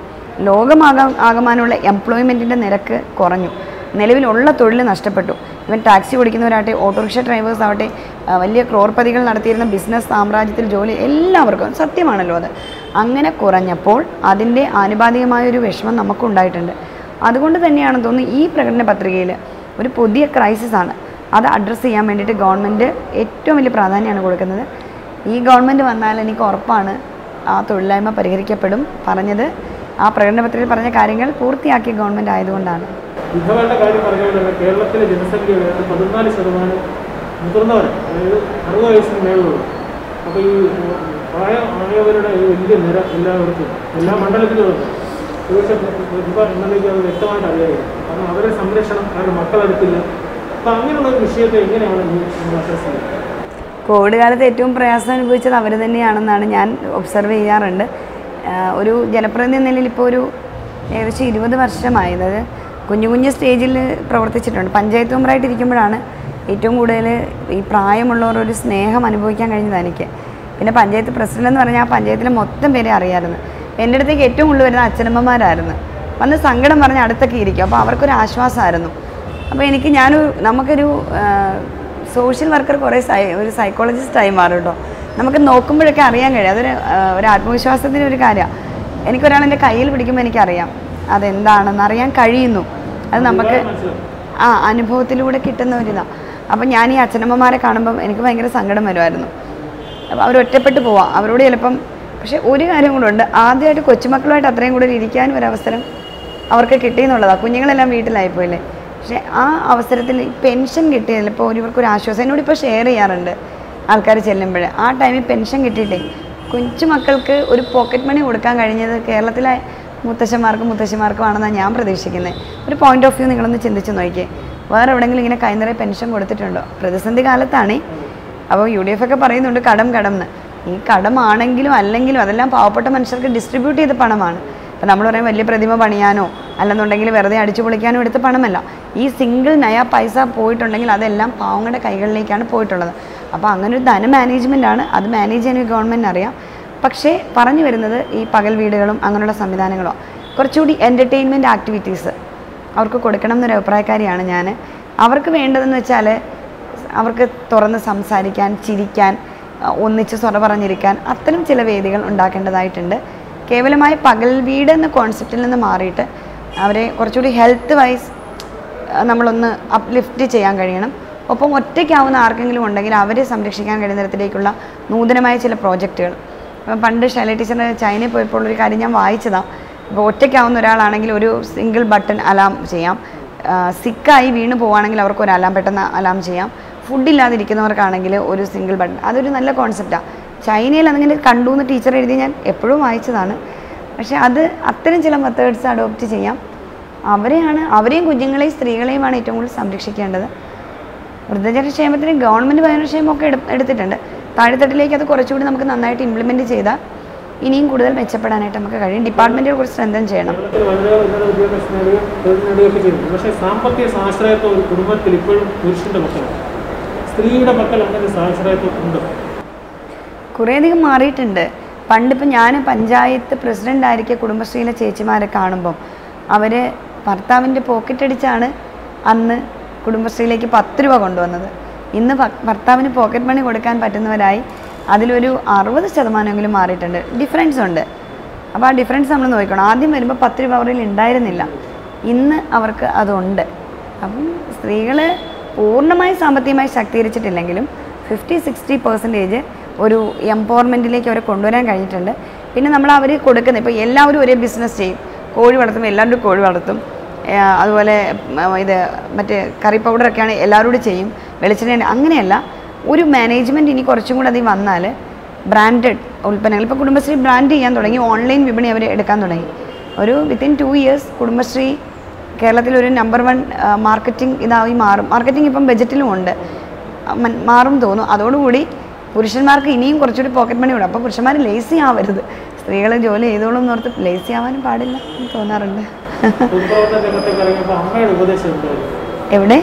ആകമാനമുള്ള എംപ്ലോയ്മെൻറ്റിൻ്റെ നിരക്ക് കുറഞ്ഞു. നിലവിലുള്ള തൊഴിൽ നഷ്ടപ്പെട്ടു. ഇവൻ ടാക്സി ഓടിക്കുന്നവരാകട്ടെ, ഓട്ടോറിക്ഷ ഡ്രൈവേഴ്സ് ആവട്ടെ, വലിയ ക്രോർപതികൾ നടത്തിയിരുന്ന ബിസിനസ് സാമ്രാജ്യത്തിൽ ജോലി എല്ലാവർക്കും സത്യമാണല്ലോ അത്. അങ്ങനെ കുറഞ്ഞപ്പോൾ അതിൻ്റെ ആനുപാതികമായൊരു വിഷമം നമുക്കുണ്ടായിട്ടുണ്ട്. അതുകൊണ്ട് തന്നെയാണെന്ന് തോന്നുന്നു ഈ പ്രകടന പത്രികയിൽ ഒരു പുതിയ ക്രൈസിസാണ്. അത് അഡ്രസ്സ് ചെയ്യാൻ വേണ്ടിയിട്ട് ഗവൺമെൻറ് ഏറ്റവും വലിയ പ്രാധാന്യമാണ് കൊടുക്കുന്നത്. ഈ ഗവൺമെൻറ് വന്നാൽ എനിക്ക് ഉറപ്പാണ് ആ തൊഴിലില്ലായ്മ പരിഹരിക്കപ്പെടും. പറഞ്ഞത് ആ പ്രകടന പത്രികയിൽ പറഞ്ഞ കാര്യങ്ങൾ പൂർത്തിയാക്കിയ ഗവൺമെൻറ് ആയതുകൊണ്ടാണ്. വിധവകളുടെ കാര്യം പറഞ്ഞുകൊണ്ടുള്ള കേരളത്തിലെ ജനസംഖ്യയുടെ 14% മുതിർന്നവരാണ്, അതായത് 60 വയസ്സിന് മേളുള്ളൂ. അപ്പോൾ ഈ പ്രായമായവരുടെ ഒരു വലിയ നിര എല്ലായിടത്തും എല്ലാ മണ്ഡലത്തിലുമുണ്ട്. തീർച്ചയായിട്ടും എന്നുണ്ടെങ്കിൽ അത് വ്യക്തമായിട്ട് അറിയാമായിരുന്നു. കാരണം അവരുടെ സംരക്ഷണം അവരുടെ മക്കളെടുത്തില്ല. അപ്പോൾ അങ്ങനെയുള്ള ഒരു വിഷയത്തെ എങ്ങനെയാണ് നമ്മൾ അസസ് ചെയ്യുന്നത്? കോവിഡ് കാലത്ത് ഏറ്റവും പ്രയാസം അനുഭവിച്ചത് അവർ തന്നെയാണെന്നാണ് ഞാൻ ഒബ്സർവ് ചെയ്യാറുണ്ട്. ഒരു ജനപ്രതിനിധി എന്ന നിലയിൽ ഇപ്പോൾ ഒരു ഏകദേശം 20 വർഷമായി. അതായത് കുഞ്ഞു സ്റ്റേജിൽ പ്രവർത്തിച്ചിട്ടുണ്ട്. പഞ്ചായത്ത് മെമ്പറായിട്ടിരിക്കുമ്പോഴാണ് ഏറ്റവും കൂടുതൽ ഈ പ്രായമുള്ളവരൊരു സ്നേഹം അനുഭവിക്കാൻ കഴിഞ്ഞത് എനിക്ക്. പിന്നെ പഞ്ചായത്ത് പ്രസിഡന്റ് എന്ന് പറഞ്ഞാൽ ആ പഞ്ചായത്തിലെ മൊത്തം പേരെ അറിയാമായിരുന്നു. എൻ്റെ അടുത്തേക്ക് ഏറ്റവും കൂടുതൽ വരുന്ന അച്ഛനമ്മമാരായിരുന്നു. വന്ന് സങ്കടം പറഞ്ഞ് അടുത്തൊക്കെ ഇരിക്കും. അപ്പോൾ അവർക്കൊരു ആശ്വാസമായിരുന്നു. അപ്പോൾ നമുക്കൊരു സോഷ്യൽ വർക്കർ ഒരു സൈക്കോളജിസ്റ്റായി മാറും കേട്ടോ. നമുക്ക് നോക്കുമ്പോഴൊക്കെ അറിയാൻ കഴിയും. ഒരു ആത്മവിശ്വാസത്തിൻ്റെ ഒരു കാര്യമാണ്. എനിക്കൊരാൾ എൻ്റെ കയ്യിൽ പിടിക്കുമ്പോൾ എനിക്കറിയാം അതെന്താണെന്ന് അറിയാൻ കഴിയുന്നു. അത് നമുക്ക് അനുഭവത്തിലൂടെ കിട്ടുന്ന ഒരിതാണ്. അപ്പം ഞാൻ ഈ അച്ഛനമ്മമാരെ കാണുമ്പം എനിക്ക് ഭയങ്കര സങ്കടം വരുമായിരുന്നു. അപ്പോൾ അവരൊറ്റപ്പെട്ട് പോവാം, അവരോട് ചിലപ്പം. പക്ഷേ ഒരു കാര്യം കൂടെ ഉണ്ട്, ആദ്യമായിട്ട് കൊച്ചുമക്കളുമായിട്ട് അത്രയും കൂടുതൽ ഇരിക്കാനും ഒരവസരം അവർക്ക് കിട്ടിയെന്നുള്ളതാണ്. കുഞ്ഞുങ്ങളെല്ലാം വീട്ടിലായിപ്പോയില്ലേ. പക്ഷേ ആ അവസരത്തിൽ പെൻഷൻ കിട്ടിയതിൽ ഇപ്പോൾ ഇവർക്കൊരു ആശ്വാസം എന്നോട് ഇപ്പോൾ ഷെയർ ചെയ്യാറുണ്ട് ആൾക്കാർ ചെല്ലുമ്പോൾ. ആ ടൈമിൽ പെൻഷൻ കിട്ടിയിട്ടേ കൊച്ചു മക്കൾക്ക് ഒരു പോക്കറ്റ് മണി കൊടുക്കാൻ കഴിഞ്ഞത് കേരളത്തിലെ മുത്തശ്ശിമാർക്കുമാണെന്നാണ് ഞാൻ പ്രതീക്ഷിക്കുന്നത്. ഒരു പോയിന്റ് ഓഫ് വ്യൂ നിങ്ങളൊന്ന് ചിന്തിച്ച് നോക്കിയേ. വേറെ എവിടെയെങ്കിലും ഇങ്ങനെ കൈനിറയെ പെൻഷൻ കൊടുത്തിട്ടുണ്ടോ? പ്രതിസന്ധി കാലത്താണ്. അപ്പോൾ UDF ഒക്കെ പറയുന്നുണ്ട് കടം എന്ന്. ഈ കടമാണെങ്കിലും അല്ലെങ്കിലും അതെല്ലാം പാവപ്പെട്ട മനുഷ്യർക്ക് ഡിസ്ട്രിബ്യൂട്ട് ചെയ്ത പണമാണ്. അപ്പോൾ നമ്മൾ പറയും വലിയ പ്രതിമ പണിയാനോ അല്ലെന്നുണ്ടെങ്കിൽ വെറുതെ അടിച്ചു പൊളിക്കാനോ എടുത്ത പണമല്ല. ഈ സിംഗിൾ നയ പൈസ പോയിട്ടുണ്ടെങ്കിൽ അതെല്ലാം പാവങ്ങളുടെ കൈകളിലേക്കാണ് പോയിട്ടുള്ളത്. അപ്പോൾ അങ്ങനെ ഒരു ധന മാനേജ്മെൻറ്റാണ്. അത് മാനേജ് ചെയ്യാൻ ഗവൺമെൻറ്റിന് അറിയാം. പക്ഷേ പറഞ്ഞു വരുന്നത് ഈ പകൽ വീടുകളും അങ്ങനെയുള്ള സംവിധാനങ്ങളോ കുറച്ചുകൂടി എൻ്റർടൈൻമെൻറ്റ് ആക്ടിവിറ്റീസ് അവർക്ക് കൊടുക്കണം എന്നൊരു അഭിപ്രായക്കാരിയാണ് ഞാൻ. അവർക്ക് വേണ്ടതെന്ന് വെച്ചാൽ അവർക്ക് തുറന്ന് സംസാരിക്കാൻ, ചിരിക്കാൻ, ഒന്നിച്ച് സ്വറ പറഞ്ഞിരിക്കാൻ അത്തരം ചില വേദികൾ ഉണ്ടാക്കേണ്ടതായിട്ടുണ്ട്. കേവലമായ പകൽ വീട് എന്ന കോൺസെപ്റ്റിൽ നിന്ന് മാറിയിട്ട് അവരെ കുറച്ചുകൂടി ഹെൽത്ത് വൈസ് നമ്മളൊന്ന് അപ്ലിഫ്റ്റ് ചെയ്യാൻ കഴിയണം. ഒപ്പം ഒറ്റയ്ക്കാവുന്ന ആർക്കെങ്കിലും ഉണ്ടെങ്കിൽ അവരെ സംരക്ഷിക്കാൻ കഴിയുന്ന തരത്തിലേക്കുള്ള നൂതനമായ ചില പ്രോജക്റ്റുകൾ. പണ്ട് ശൈല ടീച്ചറിന് ചൈനയിൽ പോയപ്പോൾ ഒരു കാര്യം ഞാൻ വായിച്ചതാണ്. ഇപ്പോൾ ഒറ്റയ്ക്കാവുന്ന ഒരാളാണെങ്കിൽ ഒരു സിംഗിൾ ബട്ടൺ അലാം ചെയ്യാം. സിക്കായി വീണ് പോവുകയാണെങ്കിൽ അവർക്ക് ഒരു അലാം പെട്ടെന്ന് അലാം ചെയ്യാം. ഫുഡില്ലാതിരിക്കുന്നവർക്കാണെങ്കിൽ ഒരു സിംഗിൾ ബട്ടൺ. അതൊരു നല്ല കോൺസെപ്റ്റാണ്. ചൈനയിൽ അതിങ്ങനെ കണ്ടു എന്ന് ടീച്ചർ എഴുതി ഞാൻ എപ്പോഴും വായിച്ചതാണ്. പക്ഷേ അത് അത്തരം ചില മെത്തേഡ്സ് അഡോപ്റ്റ് ചെയ്യാം. അവരെയും കുഞ്ഞുങ്ങളെയും സ്ത്രീകളെയുമാണ് ഏറ്റവും കൂടുതൽ സംരക്ഷിക്കേണ്ടത്. വൃദ്ധജനക്ഷേമത്തിന് ഗവൺമെൻറ് ഭരണക്ഷേമമൊക്കെ എടുത്തിട്ടുണ്ട്. താഴെത്തട്ടിലേക്ക് അത് കുറച്ചുകൂടി നമുക്ക് നന്നായിട്ട് ഇംപ്ലിമെൻറ്റ് ചെയ്താൽ ഇനിയും കൂടുതൽ മെച്ചപ്പെടാനായിട്ട് നമുക്ക് കഴിയും. ഡിപ്പാർട്ട്മെൻറ്റിനെ കുറിച്ച് സ്ട്രെങ്തൻ ചെയ്യണം. പക്ഷേ സാമ്പത്തിക സാശ്രയത്വം ഒരു കുടുംബത്തിൽ ഇപ്പോഴും പുരുഷൻ്റെ മക്കളാണ്. സ്ത്രീയുടെ മക്കൾ അങ്ങനെ സാശ്രയത്വം ഉണ്ട്. കുറേയധികം മാറിയിട്ടുണ്ട്. പണ്ടിപ്പോൾ ഞാൻ പഞ്ചായത്ത് പ്രസിഡൻ്റ് ആയിരിക്കെ കുടുംബശ്രീയിലെ ചേച്ചിമാരെ കാണുമ്പം അവർ ഭർത്താവിൻ്റെ പോക്കറ്റ് അടിച്ചാണ് അന്ന് കുടുംബശ്രീയിലേക്ക് 10 രൂപ കൊണ്ടുവന്നത്. ഇന്ന് ഭർത്താവിന് പോക്കറ്റ് മണി കൊടുക്കാൻ പറ്റുന്നവരായി അതിലൊരു 60% മാറിയിട്ടുണ്ട്. ഡിഫറൻസ് ഉണ്ട്. അപ്പോൾ ആ ഡിഫറൻസ് നമ്മൾ നോക്കണം. ആദ്യം വരുമ്പോൾ 10 രൂപ അവരിൽ ഉണ്ടായിരുന്നില്ല. ഇന്ന് അവർക്ക് അതുണ്ട്. അപ്പം സ്ത്രീകൾ പൂർണ്ണമായി സാമ്പത്തികമായി ശാക്തീകരിച്ചിട്ടില്ലെങ്കിലും 50-60% ഒരു എംപവർമെൻറ്റിലേക്ക് അവരെ കൊണ്ടുവരാൻ കഴിഞ്ഞിട്ടുണ്ട്. പിന്നെ നമ്മൾ അവർ കൊടുക്കുന്നത് ഇപ്പോൾ എല്ലാവരും ഒരേ ബിസിനസ് ചെയ്യും. കോഴി വളർത്തുമ്പോൾ എല്ലാവരും കോഴി വളർത്തും. അതുപോലെ ഇത് മറ്റേ കറി പൗഡറൊക്കെയാണ് എല്ലാവരോടും ചെയ്യും. വെളിച്ചെണ്ണ അങ്ങനെയല്ല. ഒരു മാനേജ്മെൻറ്റ് ഇനി കുറച്ചും കൂടെ അതിൽ വന്നാൽ ബ്രാൻഡഡ് ഉൽപ്പന്നങ്ങൾ ഇപ്പോൾ കുടുംബശ്രീ ബ്രാൻഡ് ചെയ്യാൻ തുടങ്ങി. ഓൺലൈൻ വിപണി അവർ എടുക്കാൻ തുടങ്ങി. ഒരു വിത്തിൻ 2 years കുടുംബശ്രീ കേരളത്തിലൊരു നമ്പർ 1 മാർക്കറ്റിംഗ് ഇതായി മാറും. മാർക്കറ്റിംഗ് ഇപ്പം ബജറ്റിലും ഉണ്ട്, മാറും തോന്നും. അതോടുകൂടി പുരുഷന്മാർക്ക് ഇനിയും കുറച്ചുകൂടി പോക്കറ്റ് മണി വിടും. അപ്പോൾ പുരുഷന്മാർ ലേസി ആവരുത്. സ്ത്രീകൾ ജോലി ചെയ്തോളും എന്നോർത്ത് ലേസി ആവാനും പാടില്ല എന്ന് തോന്നാറുണ്ട്. എവിടെ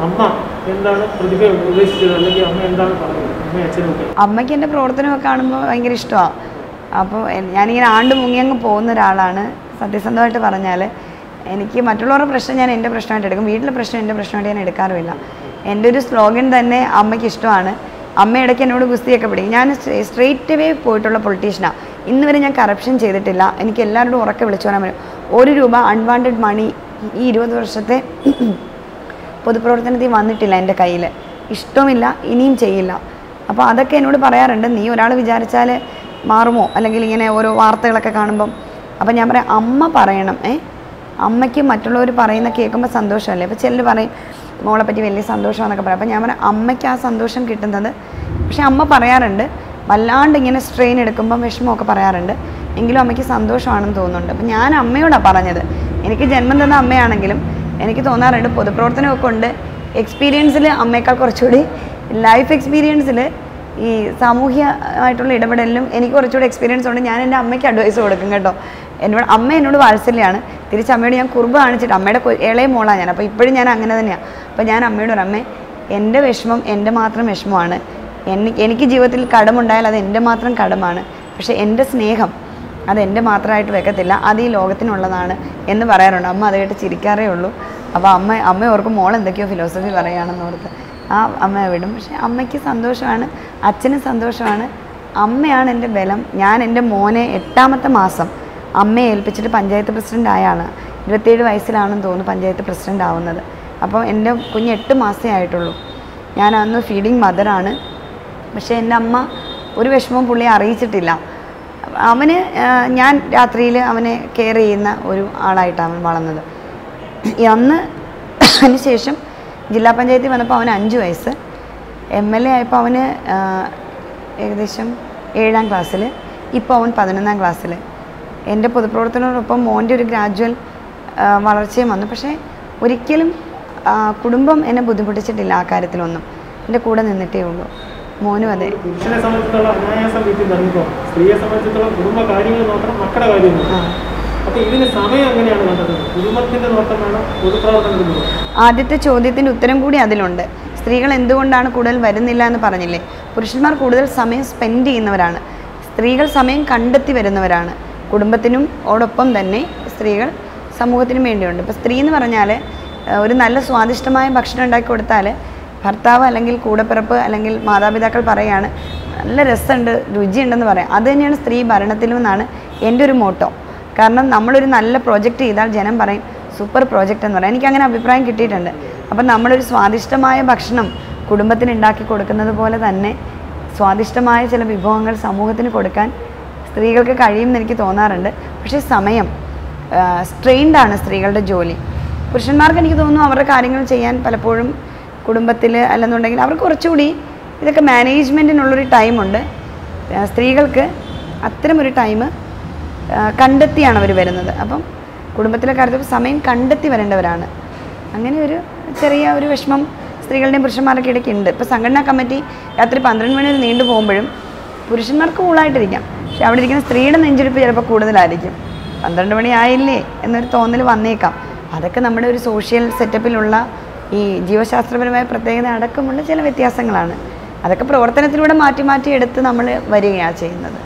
അമ്മയ്ക്ക് എൻ്റെ പ്രവർത്തനമൊക്കെ കാണുമ്പോൾ ഭയങ്കര ഇഷ്ടമാണ്. അപ്പോൾ ഞാനിങ്ങനെ ആണ്ട് മുങ്ങി അങ്ങ് പോകുന്ന ഒരാളാണ്. സത്യസന്ധമായിട്ട് പറഞ്ഞാൽ എനിക്ക് മറ്റുള്ളവരുടെ പ്രശ്നം ഞാൻ എൻ്റെ പ്രശ്നമായിട്ട് എടുക്കും. വീട്ടിലെ പ്രശ്നം എൻ്റെ പ്രശ്നമായിട്ട് ഞാൻ എടുക്കാറുമില്ല. എൻ്റെ ഒരു സ്ലോഗൻ തന്നെ അമ്മയ്ക്ക് ഇഷ്ടമാണ്. അമ്മ ഇടയ്ക്ക് എന്നോട് ഗുസ്തിയൊക്കെ പിടിക്കും. ഞാൻ സ്ട്രെയിറ്റ് വേ പോയിട്ടുള്ള പൊളിറ്റീഷ്യനാണ്. ഇന്ന് വരെ ഞാൻ കറപ്ഷൻ ചെയ്തിട്ടില്ല. എനിക്ക് എല്ലാവരോടും ഉറക്കെ വിളിച്ചു പറയാൻ പറ്റും. 1 രൂപ അൺവാണ്ടഡ് മണി ഈ 20 വർഷത്തെ പൊതുപ്രവർത്തനത്തിൽ വന്നിട്ടില്ല എൻ്റെ കയ്യിൽ. ഇഷ്ടവുമില്ല, ഇനിയും ചെയ്യില്ല. അപ്പോൾ അതൊക്കെ എന്നോട് പറയാറുണ്ട്. നീ ഒരാൾ വിചാരിച്ചാൽ മാറുമോ? അല്ലെങ്കിൽ ഇങ്ങനെ ഓരോ വാർത്തകളൊക്കെ കാണുമ്പം അപ്പം ഞാൻ പറയാം അമ്മ പറയണം. അമ്മയ്ക്ക് മറ്റുള്ളവർ പറയുന്ന കേൾക്കുമ്പോൾ സന്തോഷമല്ലേ. അപ്പോൾ ചിലർ പറയും മോളെ പറ്റി വലിയ സന്തോഷമാണെന്നൊക്കെ പറയാം. അപ്പോൾ ഞാൻ പറയാം അമ്മയ്ക്ക് ആ സന്തോഷം കിട്ടുന്നത്. പക്ഷേ അമ്മ പറയാറുണ്ട് വല്ലാണ്ട് ഇങ്ങനെ സ്ട്രെയിൻ എടുക്കുമ്പം വിഷമമൊക്കെ പറയാറുണ്ട്. എങ്കിലും അമ്മയ്ക്ക് സന്തോഷമാണെന്ന് തോന്നുന്നുണ്ട്. അപ്പം ഞാൻ അമ്മയോടാണ് പറഞ്ഞത്. എനിക്ക് ജന്മം തന്ന അമ്മയാണെങ്കിലും എനിക്ക് തോന്നാറുണ്ട് പൊതുപ്രവർത്തനമൊക്കെ ഉണ്ട്. എക്സ്പീരിയൻസിൽ അമ്മയേക്കാൾ കുറച്ചുകൂടി ലൈഫ് എക്സ്പീരിയൻസിൽ ഈ സാമൂഹ്യമായിട്ടുള്ള ഇടപെടലിലും എനിക്ക് കുറച്ചുകൂടി എക്സ്പീരിയൻസ് ഉണ്ട്. ഞാൻ എൻ്റെ അമ്മയ്ക്ക് അഡ്വൈസ് കൊടുക്കും കേട്ടോ. അമ്മ എന്നോട് വാത്സല്യമാണ്. തിരിച്ച് അമ്മയോട് ഞാൻ കുറുമ്പ് കാണിച്ചിട്ട് അമ്മയുടെ ഇളയ മോളാണ് ഞാൻ. അപ്പോൾ ഇപ്പോഴും ഞാൻ അങ്ങനെ തന്നെയാണ്. അപ്പോൾ ഞാൻ അമ്മയോട് പറയും അമ്മേ എൻ്റെ വിഷമം എൻ്റെ മാത്രം വിഷമമാണ്. എനിക്ക് ജീവിതത്തിൽ കടമുണ്ടായാൽ അത് എൻ്റെ മാത്രം കടമാണ്. പക്ഷേ എൻ്റെ സ്നേഹം അതെൻ്റെ മാത്രമായിട്ട് വെക്കത്തില്ല, അത് ഈ ലോകത്തിനുള്ളതാണ് എന്ന് പറയാറുണ്ട്. അമ്മ അത് കേട്ട് ചിരിക്കാറേ ഉള്ളൂ. അപ്പോൾ അമ്മ ഓർക്കും മോൾ എന്തൊക്കെയോ ഫിലോസഫി പറയുകയാണെന്ന് ഓർത്ത് ആ അമ്മ വിടും. പക്ഷേ അമ്മയ്ക്ക് സന്തോഷമാണ്, അച്ഛനും സന്തോഷമാണ്. അമ്മയാണ് എൻ്റെ ബലം. ഞാൻ എൻ്റെ മോനെ 8ാമത്തെ മാസം അമ്മയെ ഏൽപ്പിച്ചിട്ട് പഞ്ചായത്ത് പ്രസിഡൻ്റ് ആയാണ്. 27 വയസ്സിലാണെന്ന് തോന്നുന്നു പഞ്ചായത്ത് പ്രസിഡൻ്റ് ആവുന്നത്. അപ്പോൾ എൻ്റെ കുഞ്ഞ് 8 മാസമേ ആയിട്ടുള്ളൂ. ഞാൻ അന്ന് ഫീഡിങ് മദറാണ്. പക്ഷേ എൻ്റെ അമ്മ ഒരു വിഷമവും പുള്ളിയെ അറിയിച്ചിട്ടില്ല. ഞാൻ രാത്രിയിൽ അവനെ കെയർ ചെയ്യുന്ന ഒരു ആളായിട്ടാണ് അവൻ വളർന്നത്. അതിന് ശേഷം ജില്ലാ പഞ്ചായത്തിൽ വന്നപ്പോൾ അവന് 5 വയസ്സ്. MLA ആയപ്പോൾ അവന് ഏകദേശം 7ാം ക്ലാസ്സിൽ. ഇപ്പോൾ അവൻ 11ാം ക്ലാസ്സിൽ. എൻ്റെ പൊതുപ്രവർത്തനത്തോടൊപ്പം മോൻ്റെ ഒരു ഗ്രാജുവൽ വളർച്ചയും വന്നു. പക്ഷേ ഒരിക്കലും കുടുംബം എന്നെ ബുദ്ധിമുട്ടിച്ചിട്ടില്ല ആ കാര്യത്തിലൊന്നും. എൻ്റെ കൂടെ നിന്നിട്ടേ ഉള്ളൂ. മോനും അതെ. പുരുഷനെ സംബന്ധിച്ചുള്ള അനായാസം വീട്ടിൽ നടക്കുമ്പോൾ സ്ത്രീയെ സംബന്ധിച്ചിടത്തോളം കുടുംബ കാര്യങ്ങൾ നോക്കണം, മക്കളുടെ കാര്യം നോക്കണം. അപ്പോൾ ഇതിന് സമയം എങ്ങനെയാണ് കണ്ടത്? കുടുംബത്തിൻ്റെ നോട്ടം വേണം, പൊതുപ്രവർത്തനത്തിന്. ആദ്യത്തെ ചോദ്യത്തിൻ്റെ ഉത്തരം കൂടി അതിലുണ്ട്. സ്ത്രീകൾ എന്തുകൊണ്ടാണ് കൂടുതൽ വരുന്നില്ല എന്ന് പറഞ്ഞില്ലേ? പുരുഷന്മാർ കൂടുതൽ സമയം സ്പെൻഡ് ചെയ്യുന്നവരാണ്. സ്ത്രീകൾ സമയം കണ്ടെത്തി വരുന്നവരാണ്. കുടുംബത്തിനും ഓടൊപ്പം തന്നെ സ്ത്രീകൾ സമൂഹത്തിനും വേണ്ടിയുണ്ട്. ഇപ്പോൾ സ്ത്രീ എന്ന് പറഞ്ഞാൽ ഒരു നല്ല സ്വാദിഷ്ടമായ ഭക്ഷണം ഉണ്ടാക്കി കൊടുത്താൽ ഭർത്താവ് അല്ലെങ്കിൽ കൂടപ്പിറപ്പ് അല്ലെങ്കിൽ മാതാപിതാക്കൾ പറയുകയാണ് നല്ല രസമുണ്ട്, രുചിയുണ്ടെന്ന് പറയാം. അത് തന്നെയാണ് സ്ത്രീ ഭരണത്തിലും എന്നാണ് എൻ്റെ ഒരു മോട്ടോ. കാരണം നമ്മളൊരു നല്ല പ്രോജക്റ്റ് ചെയ്താൽ ജനം പറയും സൂപ്പർ പ്രോജക്റ്റ് എന്ന് പറയാം. എനിക്കങ്ങനെ അഭിപ്രായം കിട്ടിയിട്ടുണ്ട്. അപ്പം നമ്മളൊരു സ്വാദിഷ്ടമായ ഭക്ഷണം കുടുംബത്തിന് ഉണ്ടാക്കി കൊടുക്കുന്നത് പോലെ തന്നെ സ്വാദിഷ്ടമായ ചില വിഭവങ്ങൾ സമൂഹത്തിന് കൊടുക്കാൻ സ്ത്രീകൾക്ക് കഴിയുമെന്ന് എനിക്ക് തോന്നാറുണ്ട്. പക്ഷേ സമയം സ്ട്രെയിൻഡാണ് സ്ത്രീകളുടെ ജോലി. പുരുഷന്മാർക്ക് എനിക്ക് തോന്നുന്നു അവരുടെ കാര്യങ്ങൾ ചെയ്യാൻ പലപ്പോഴും കുടുംബത്തിൽ അല്ലെന്നുണ്ടെങ്കിൽ അവർക്ക് കുറച്ചുകൂടി ഇതൊക്കെ മാനേജ്മെൻറ്റിനുള്ളൊരു ടൈമുണ്ട്. സ്ത്രീകൾക്ക് അത്തരമൊരു ടൈം കണ്ടെത്തിയാണ് അവർ വരുന്നത്. അപ്പം കുടുംബത്തിലെ കാര്യത്തിൽ സമയം കണ്ടെത്തി വരേണ്ടവരാണ്. അങ്ങനെ ഒരു ചെറിയ ഒരു വിഷമം സ്ത്രീകളുടെയും പുരുഷന്മാരുടെ ഇടയ്ക്ക് ഉണ്ട്. ഇപ്പോൾ സംഘടനാ കമ്മിറ്റി രാത്രി 12 മണി വരെ നീണ്ടു പോകുമ്പോഴും പുരുഷന്മാർക്ക് കൂളായിട്ടിരിക്കാം. പക്ഷെ അവിടെ ഇരിക്കുന്ന സ്ത്രീയുടെ നെഞ്ചെടുപ്പ് ചിലപ്പോൾ കൂടുതലായിരിക്കും. 12 മണി ആയില്ലേ എന്നൊരു തോന്നൽ വന്നേക്കാം. അതൊക്കെ നമ്മുടെ ഒരു സോഷ്യൽ സെറ്റപ്പിലുള്ള ഈ ജീവശാസ്ത്രപരമായ പ്രത്യേകത അടക്കമുള്ള ചില വ്യത്യാസങ്ങളാണ്. അതൊക്കെ പ്രവർത്തനത്തിലൂടെ മാറ്റി മാറ്റി എടുത്ത് നമ്മൾ വരികയാണ് ചെയ്യുന്നത്.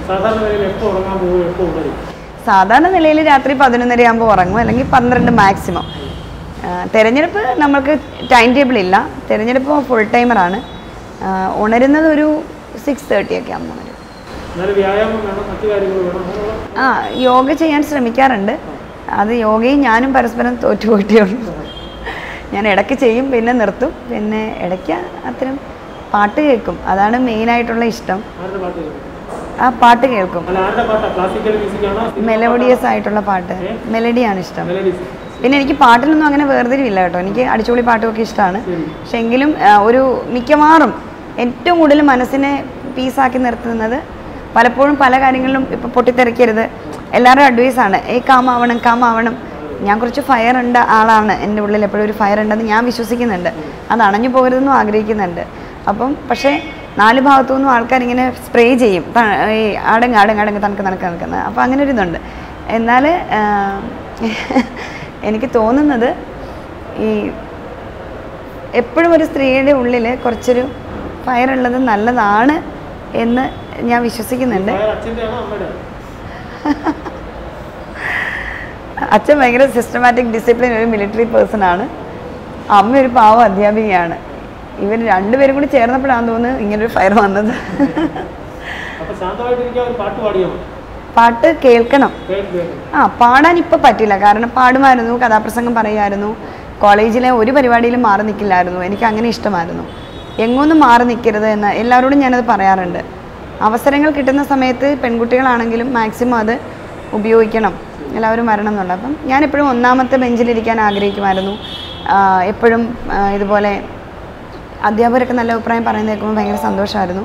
സാധാരണ നിലയിൽ രാത്രി 11:30 ആകുമ്പോൾ ഉറങ്ങും, അല്ലെങ്കിൽ 12 മാക്സിമം. തിരഞ്ഞെടുപ്പ് നമ്മൾക്ക് ടൈം ടേബിൾ ഇല്ല. തിരഞ്ഞെടുപ്പ് ഫുൾ ടൈമറാണ്. ഉണരുന്നത് ഒരു 6:30 ഒക്കെ ആകുമ്പോൾ ഉണരും. യോഗ ചെയ്യാൻ ശ്രമിക്കാറുണ്ട്. അത് യോഗയും ഞാനും പരസ്പരം തോറ്റുപോയിട്ടേ ഉള്ളൂ. ഞാൻ ഇടയ്ക്ക് ചെയ്യും, പിന്നെ നിർത്തും. പിന്നെ ഇടയ്ക്ക് അത്തരം പാട്ട് കേൾക്കും. അതാണ് മെയിനായിട്ടുള്ള ഇഷ്ടം. ആ പാട്ട് കേൾക്കും. മെലോഡിയസ് ആയിട്ടുള്ള പാട്ട്, മെലഡിയാണ് ഇഷ്ടം. പിന്നെ എനിക്ക് പാട്ടിലൊന്നും അങ്ങനെ വേർതിരിവില്ല കേട്ടോ. എനിക്ക് അടിച്ചുപൊളി പാട്ടുമൊക്കെ ഇഷ്ടമാണ്. പക്ഷെ എങ്കിലും ഒരു മിക്കവാറും ഏറ്റവും കൂടുതൽ മനസ്സിനെ പീസാക്കി നിർത്തുന്നത് പലപ്പോഴും പല കാര്യങ്ങളിലും ഇപ്പോൾ പൊട്ടിത്തെറിക്കരുത്, എല്ലാവരും അഡ്വൈസാണ്. കാമാവണം. ഞാൻ കുറച്ച് ഫയർ ഉണ്ട് ആളാണ്. എൻ്റെ ഉള്ളിൽ എപ്പോഴും ഒരു ഫയർ ഉണ്ടെന്ന് ഞാൻ വിശ്വസിക്കുന്നുണ്ട്. അത് അണഞ്ഞു പോകരുതെന്നും ആഗ്രഹിക്കുന്നുണ്ട്. അപ്പം പക്ഷേ 4 ഭാഗത്തു നിന്നും ആൾക്കാരിങ്ങനെ സ്പ്രേ ചെയ്യും, ഈ അടങ്ങ് തണുക്കുന്നത്. അപ്പോൾ അങ്ങനെ ഒരു ഇതുണ്ട്. എന്നാൽ എനിക്ക് തോന്നുന്നത് ഈ എപ്പോഴും ഒരു സ്ത്രീയുടെ ഉള്ളിൽ കുറച്ചൊരു ഫയർ ഉള്ളത് നല്ലതാണ് എന്ന് ഞാൻ വിശ്വസിക്കുന്നുണ്ട്. അച്ഛൻ ഭയങ്കര സിസ്റ്റമാറ്റിക് ഡിസിപ്ലിൻ, ഒരു മിലിറ്ററി പേഴ്സൺ ആണ്. അമ്മ ഒരു പാവം അധ്യാപികയാണ്. ഇവർ രണ്ടുപേരും കൂടി ചേർന്നപ്പോഴാണെന്ന് തോന്നുന്നു ഇങ്ങനൊരു ഫയർ വന്നത്. പാട്ട് കേൾക്കണം. പാടാൻ ഇപ്പം പറ്റില്ല. കാരണം പാടുമായിരുന്നു, കഥാപ്രസംഗം പറയുമായിരുന്നു. കോളേജിലെ ഒരു പരിപാടിയിലും മാറി നിൽക്കില്ലായിരുന്നു. എനിക്ക് അങ്ങനെ ഇഷ്ടമായിരുന്നു. എങ്ങൊന്നും മാറി നിൽക്കരുത് എന്ന് എല്ലാവരോടും ഞാനത് പറയാറുണ്ട്. അവസരങ്ങൾ കിട്ടുന്ന സമയത്ത് പെൺകുട്ടികളാണെങ്കിലും മാക്സിമം അത് ഉപയോഗിക്കണം, എല്ലാവരും വരണം എന്നുള്ള. അപ്പം ഞാനെപ്പോഴും 1ാമത്തെ ബെഞ്ചിലിരിക്കാൻ ആഗ്രഹിക്കുമായിരുന്നു. എപ്പോഴും ഇതുപോലെ അധ്യാപകരൊക്കെ നല്ല അഭിപ്രായം പറയുന്നത് കേൾക്കുമ്പോൾ ഭയങ്കര സന്തോഷമായിരുന്നു.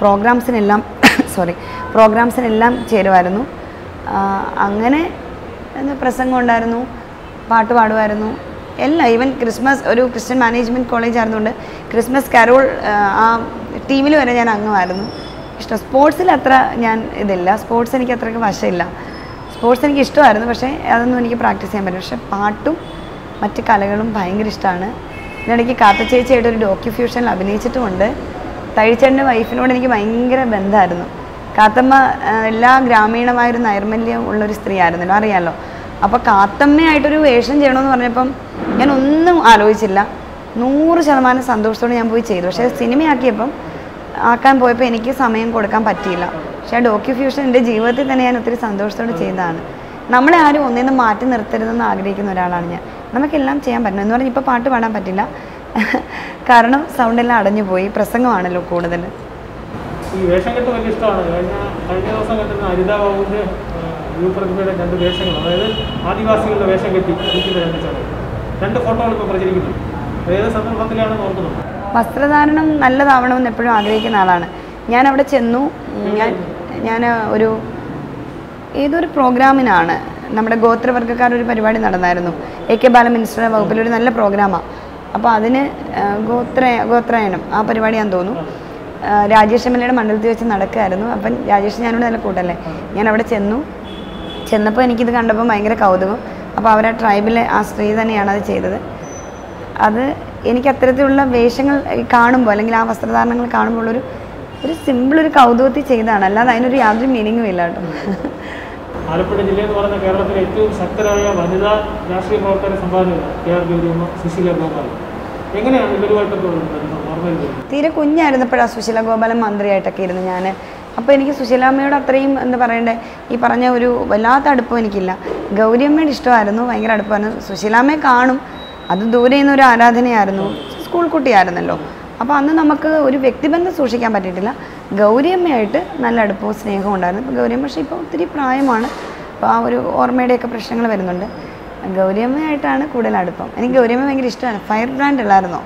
പ്രോഗ്രാംസിനെല്ലാം ചേരുമായിരുന്നു. അങ്ങനെ പ്രസംഗം ഉണ്ടായിരുന്നു, പാട്ട് പാടുമായിരുന്നു, എല്ലാം. ഈവൻ ക്രിസ്മസ്, ഒരു ക്രിസ്ത്യൻ മാനേജ്മെൻറ്റ് കോളേജ് ആയിരുന്നുകൊണ്ട് ക്രിസ്മസ് കരോൾ ആ ടീമിൽ വരെ ഞാൻ അംഗമായിരുന്നു. ഇഷ്ടം. സ്പോർട്സിൽ അത്ര ഞാൻ ഇതില്ല. സ്പോർട്സ് എനിക്ക് അത്രയ്ക്ക് വശമില്ല. സ്പോർട്സ് എനിക്ക് ഇഷ്ടമായിരുന്നു, പക്ഷേ അതൊന്നും എനിക്ക് പ്രാക്ടീസ് ചെയ്യാൻ പറ്റില്ല. പക്ഷേ പാട്ടും മറ്റ് കലകളും ഭയങ്കര ഇഷ്ടമാണ്. ഇതിനിടയ്ക്ക് കാത്തച്ചേച്ചിയായിട്ട് ഒരു ഡോക്യുഫ്യൂഷനിൽ അഭിനയിച്ചിട്ടുമുണ്ട്. തഴിച്ചേട്ടൻ്റെ വൈഫിനോട് എനിക്ക് ഭയങ്കര ബന്ധമായിരുന്നു. കാത്തമ്മ എല്ലാ ഗ്രാമീണമായൊരു നൈർമല്യം ഉള്ളൊരു സ്ത്രീ ആയിരുന്നല്ലോ, അറിയാമല്ലോ. അപ്പോൾ കാത്തമ്മയായിട്ടൊരു വേഷം ചെയ്യണമെന്ന് പറഞ്ഞപ്പം ഞാൻ ഒന്നും ആലോചിച്ചില്ല. 100% സന്തോഷത്തോടെ ഞാൻ പോയി ചെയ്തു. പക്ഷേ സിനിമയാക്കിയപ്പം ആക്കാൻ പോയപ്പോൾ എനിക്ക് സമയം കൊടുക്കാൻ പറ്റിയില്ല. പക്ഷേ ആ ഡോക്യുഫ്യൂഷൻ എൻ്റെ ജീവിതത്തിൽ തന്നെ ഞാൻ ഒത്തിരി സന്തോഷത്തോടെ ചെയ്തതാണ്. നമ്മളെ ആരും ഒന്നിനും മാറ്റി നിർത്തരുതെന്ന് ആഗ്രഹിക്കുന്ന ഒരാളാണ് ഞാൻ. നമുക്കെല്ലാം ചെയ്യാൻ പറ്റണം എന്ന് പറഞ്ഞാൽ ഇപ്പോൾ പാട്ട് പാടാൻ പറ്റില്ല, കാരണം സൗണ്ടെല്ലാം അടഞ്ഞു പോയി. പ്രസംഗമാണല്ലോ കൂടുതൽ. ഈ വേഷം കെട്ട് വലിയ ഇഷ്ടമാണ്. കഴിഞ്ഞ ദിവസം കെട്ടുന്ന അരിത ബാബുവിൻ്റെ യു.പ്രതിഭയുടെ 2 വേഷങ്ങൾ, അതായത് ആദിവാസികളുടെ വേഷം കെട്ടി ഇരിക്കുന്ന 2 ചടങ്ങ്, 2 ഫോട്ടോകൾ ഇപ്പോൾ പ്രചരിക്കുന്നു. ഏത് സന്ദർഭത്തിലാണ് ഓർക്കുന്നത്? വസ്ത്രധാരണം നല്ലതാവണമെന്ന് എപ്പോഴും ആഗ്രഹിക്കുന്ന ആളാണ് ഞാൻ. അവിടെ ചെന്നു, ഞാൻ ഒരു ഏതൊരു പ്രോഗ്രാമിനാണ് നമ്മുടെ ഗോത്രവർഗ്ഗക്കാരൊരു പരിപാടി നടന്നായിരുന്നു. AK ബാലൻ മിനിസ്റ്ററുടെ വകുപ്പിലൊരു നല്ല പ്രോഗ്രാമാണ്. അപ്പോൾ അതിന് ഗോത്രയനം ആ പരിപാടിയാണെന്ന് തോന്നുന്നു. രാജേഷ് MLA മണ്ഡലത്തിൽ വെച്ച് നടക്കുമായിരുന്നു. അപ്പം രാജേഷ് ഞാനോട് നല്ല കൂട്ടല്ലേ. ഞാൻ അവിടെ ചെന്നപ്പോൾ എനിക്കിത് കണ്ടപ്പോൾ ഭയങ്കര കൗതുകം. അപ്പോൾ അവരെ ട്രൈബിലെ ആ സ്ത്രീ തന്നെയാണ് അത് ചെയ്തത്. അത് എനിക്ക് അത്തരത്തിലുള്ള വേഷങ്ങൾ കാണുമ്പോൾ അല്ലെങ്കിൽ ആ വസ്ത്രധാരണങ്ങൾ കാണുമ്പോൾ ഒരു സിമ്പിളൊരു കൗതുകത്തിൽ ചെയ്തതാണ്. അല്ലാതെ അതിനൊരു യാതൊരു മീനിങ്ങും ഇല്ല കേട്ടോ. ആലപ്പുഴ ജില്ല എന്ന് പറയുന്ന കേരളത്തിലെ ഏറ്റവും ശക്തരായ വനിതാ രാഷ്ട്രീയ പ്രവർത്തകരെ സംഭാവന സുശീല ഗോപാലൻ. എങ്ങനെയാണ് ഇവരുമായിട്ടൊക്കെ തീരെ കുഞ്ഞായിരുന്നപ്പോഴാണ് സുശീല ഗോപാലൻ മന്ത്രിയായിട്ടൊക്കെ ഇരുന്നു ഞാൻ. അപ്പോൾ എനിക്ക് സുശീലാമ്മയോട് അത്രയും എന്താ പറയണ്ടേ, ഈ പറഞ്ഞ ഒരു വല്ലാത്ത അടുപ്പം എനിക്കില്ല. ഗൗരിയമ്മയുടെ ഇഷ്ടമായിരുന്നു, ഭയങ്കര അടുപ്പമായിരുന്നു. സുശീലാമ്മയെ കാണും, അത് ദൂരെ നിന്നൊരു ആരാധനയായിരുന്നു. സ്കൂൾ കുട്ടിയായിരുന്നല്ലോ. അപ്പോൾ അന്ന് നമുക്ക് ഒരു വ്യക്തിബന്ധം സൂക്ഷിക്കാൻ പറ്റിയിട്ടില്ല. ഗൗരിയമ്മയായിട്ട് നല്ല അടുപ്പവും സ്നേഹവും ഉണ്ടായിരുന്നു. ഇപ്പോൾ ഗൗരിയമ്മ പക്ഷേ ഇപ്പോൾ ഒത്തിരി പ്രായമാണ്. അപ്പോൾ ആ ഒരു ഓർമ്മയുടെയൊക്കെ പ്രശ്നങ്ങൾ വരുന്നുണ്ട്. ഗൗരിയമ്മയായിട്ടാണ് കൂടുതൽ അടുപ്പം. എനിക്ക് ഗൗരിയമ്മ ഭയങ്കര ഇഷ്ടമാണ്. ഫയർ ബ്രാൻഡ് അല്ലായിരുന്നോ?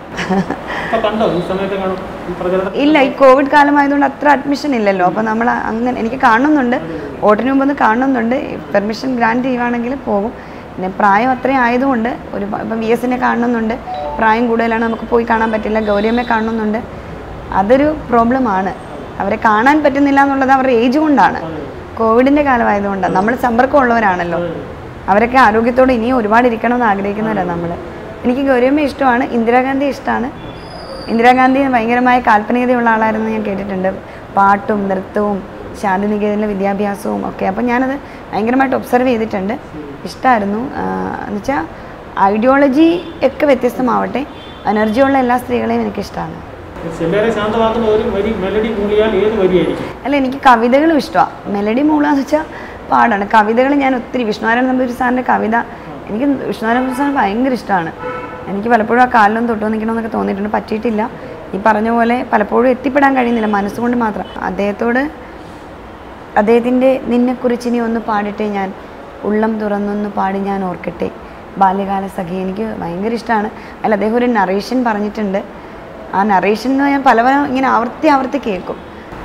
ഇല്ല, ഈ കോവിഡ് കാലമായതുകൊണ്ട് അത്ര അഡ്മിഷൻ ഇല്ലല്ലോ. അപ്പോൾ നമ്മൾ അങ്ങനെ എനിക്ക് കാണുന്നുണ്ട്, വോട്ടിന് മുമ്പൊന്ന് കാണുന്നുണ്ട്. പെർമിഷൻ ഗ്രാൻറ്റ് ചെയ്യുവാണെങ്കിൽ പോകും. പിന്നെ പ്രായം അത്രയും ആയതുകൊണ്ട് ഇപ്പം VSനെ കാണുന്നുണ്ട്, പ്രായം കൂടുതലാണ്, നമുക്ക് പോയി കാണാൻ പറ്റില്ല. ഗൗരിയമ്മയെ കാണുന്നുണ്ട്, അതൊരു പ്രോബ്ലമാണ്. അവരെ കാണാൻ പറ്റുന്നില്ല എന്നുള്ളത് അവരുടെ ഏജ് കൊണ്ടാണ്, കോവിഡിൻ്റെ കാലമായതുകൊണ്ടാണ്. നമ്മൾ സമ്പർക്കമുള്ളവരാണല്ലോ. അവരൊക്കെ ആരോഗ്യത്തോടെ ഇനിയും ഒരുപാട് ഇരിക്കണമെന്ന് ആഗ്രഹിക്കുന്നവരാണ് നമ്മൾ. എനിക്ക് ഗൗരിയമ്മ ഇഷ്ടമാണ്, ഇന്ദിരാഗാന്ധി ഇഷ്ടമാണ്. ഇന്ദിരാഗാന്ധി ഭയങ്കരമായ കാൽപ്പനികതയുള്ള ആളായിരുന്നു ഞാൻ കേട്ടിട്ടുണ്ട്. പാട്ടും നൃത്തവും ശാന്തിനികേതനിലെ വിദ്യാഭ്യാസവും ഒക്കെ. അപ്പം ഞാനത് ഭയങ്കരമായിട്ട് ഒബ്സർവ് ചെയ്തിട്ടുണ്ട്. ഇഷ്ടമായിരുന്നു. എന്നുവെച്ചാൽ ഐഡിയോളജി ഒക്കെ വ്യത്യസ്തമാവട്ടെ, എനർജിയുള്ള എല്ലാ സ്ത്രീകളെയും എനിക്കിഷ്ടമാണ്. അല്ല, എനിക്ക് കവിതകളും ഇഷ്ടമാണ്. മെലഡി മൂളാന്ന് വെച്ചാൽ പാടാണ്. കവിതകൾ ഞാൻ ഒത്തിരി, വിഷ്ണുനാരായണ നമ്പൂതിരി സാറിൻ്റെ കവിത, എനിക്ക് വിഷ്ണുനാരായണ നമ്പൂതിരി സാറിന് ഭയങ്കര ഇഷ്ടമാണ്. എനിക്ക് പലപ്പോഴും ആ കാലിലൊന്നും തൊട്ടു നിൽക്കണമെന്നൊക്കെ തോന്നിയിട്ടുണ്ട്, പറ്റിയിട്ടില്ല. ഈ പറഞ്ഞ പോലെ പലപ്പോഴും എത്തിപ്പെടാൻ കഴിയുന്നില്ല, മനസ്സുകൊണ്ട് മാത്രം. അദ്ദേഹത്തിൻ്റെ നിന്നെക്കുറിച്ച് ഇനി ഒന്ന് പാടിട്ടെ ഞാൻ, ഉള്ളം തുറന്നൊന്ന് പാടി ഞാൻ ഓർക്കട്ടെ, ബാല്യകാല സഖി, എനിക്ക് ഭയങ്കര ഇഷ്ടമാണ്. അല്ല, അദ്ദേഹം ഒരു നറേഷൻ പറഞ്ഞിട്ടുണ്ട്. ആ നറേഷൻ ഞാൻ പല ഇങ്ങനെ ആവർത്തി കേൾക്കും.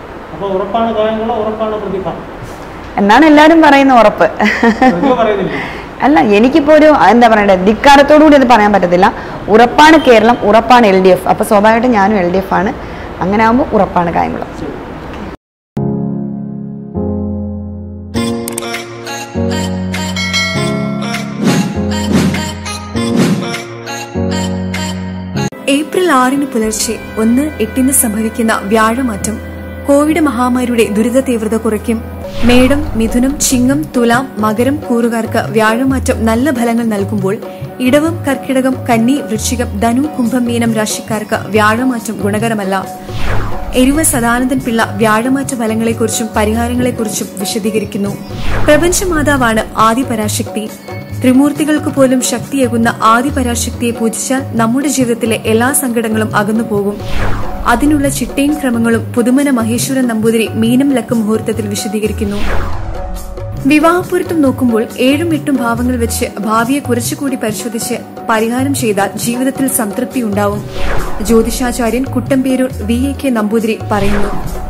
എന്നാണ് എല്ലാവരും പറയുന്ന ഉറപ്പ്. അല്ല, എനിക്കിപ്പോൾ ഒരു എന്താ പറയണ്ടേ, ധിക്കാരത്തോടുകൂടി അത് പറയാൻ പറ്റത്തില്ല. ഉറപ്പാണ് കേരളം, ഉറപ്പാണ് LDF. അപ്പോൾ സ്വാഭാവികമായിട്ടും ഞാനും LDF ആണ്. അങ്ങനെ ആകുമ്പോൾ ഉറപ്പാണ് കായംകുളം. ഏപ്രിൽ 6 പുലർച്ചെ 1:08 സംഭവിക്കുന്ന വ്യാഴമാറ്റം കോവിഡ് മഹാമാരിയുടെ ദുരിത തീവ്രത കുറയ്ക്കും. മേടം, മിഥുനം, ചിങ്ങം, തുലാം, മകരം കൂറുകാർക്ക് വ്യാഴമാറ്റം നല്ല ഫലങ്ങൾ നൽകുമ്പോൾ ഇടവം, കർക്കിടകം, കന്നി, വൃശ്ചികം, ധനു, കുംഭം, മീനം രാശിക്കാർക്ക് വ്യാഴമാറ്റം ഗുണകരമല്ല. എരുവ സദാനന്ദൻ പിള്ള വ്യാഴമാറ്റ ഫലങ്ങളെക്കുറിച്ചും പരിഹാരങ്ങളെക്കുറിച്ചും വിശദീകരിക്കുന്നു. പ്രപഞ്ചമാതാവാണ് ആദിപരാശക്തി. ത്രിമൂർത്തികൾക്ക് പോലും ശക്തിയേകുന്ന ആദിപരാശക്തിയെ പൂജിച്ചാൽ നമ്മുടെ ജീവിതത്തിലെ എല്ലാ സങ്കടങ്ങളും അകന്നുപോകും. അതിനുള്ള ചിട്ടയും ക്രമങ്ങളും പുതുമന മഹേശ്വരൻ നമ്പൂതിരി മീനം ലക്ക മുഹൂർത്തത്തിൽ വിശദീകരിക്കുന്നു. വിവാഹപ്പൊരുത്തം നോക്കുമ്പോൾ 7-8 ഭാവങ്ങൾ വെച്ച് ഭാവിയെ കുറച്ചുകൂടി പരിശോധിച്ച് പരിഹാരം ചെയ്താൽ ജീവിതത്തിൽ സംതൃപ്തി ഉണ്ടാവും. ജ്യോതിഷാചാര്യൻ കുട്ടമ്പേരൂർ VAK നമ്പൂതിരി പറയുന്നു.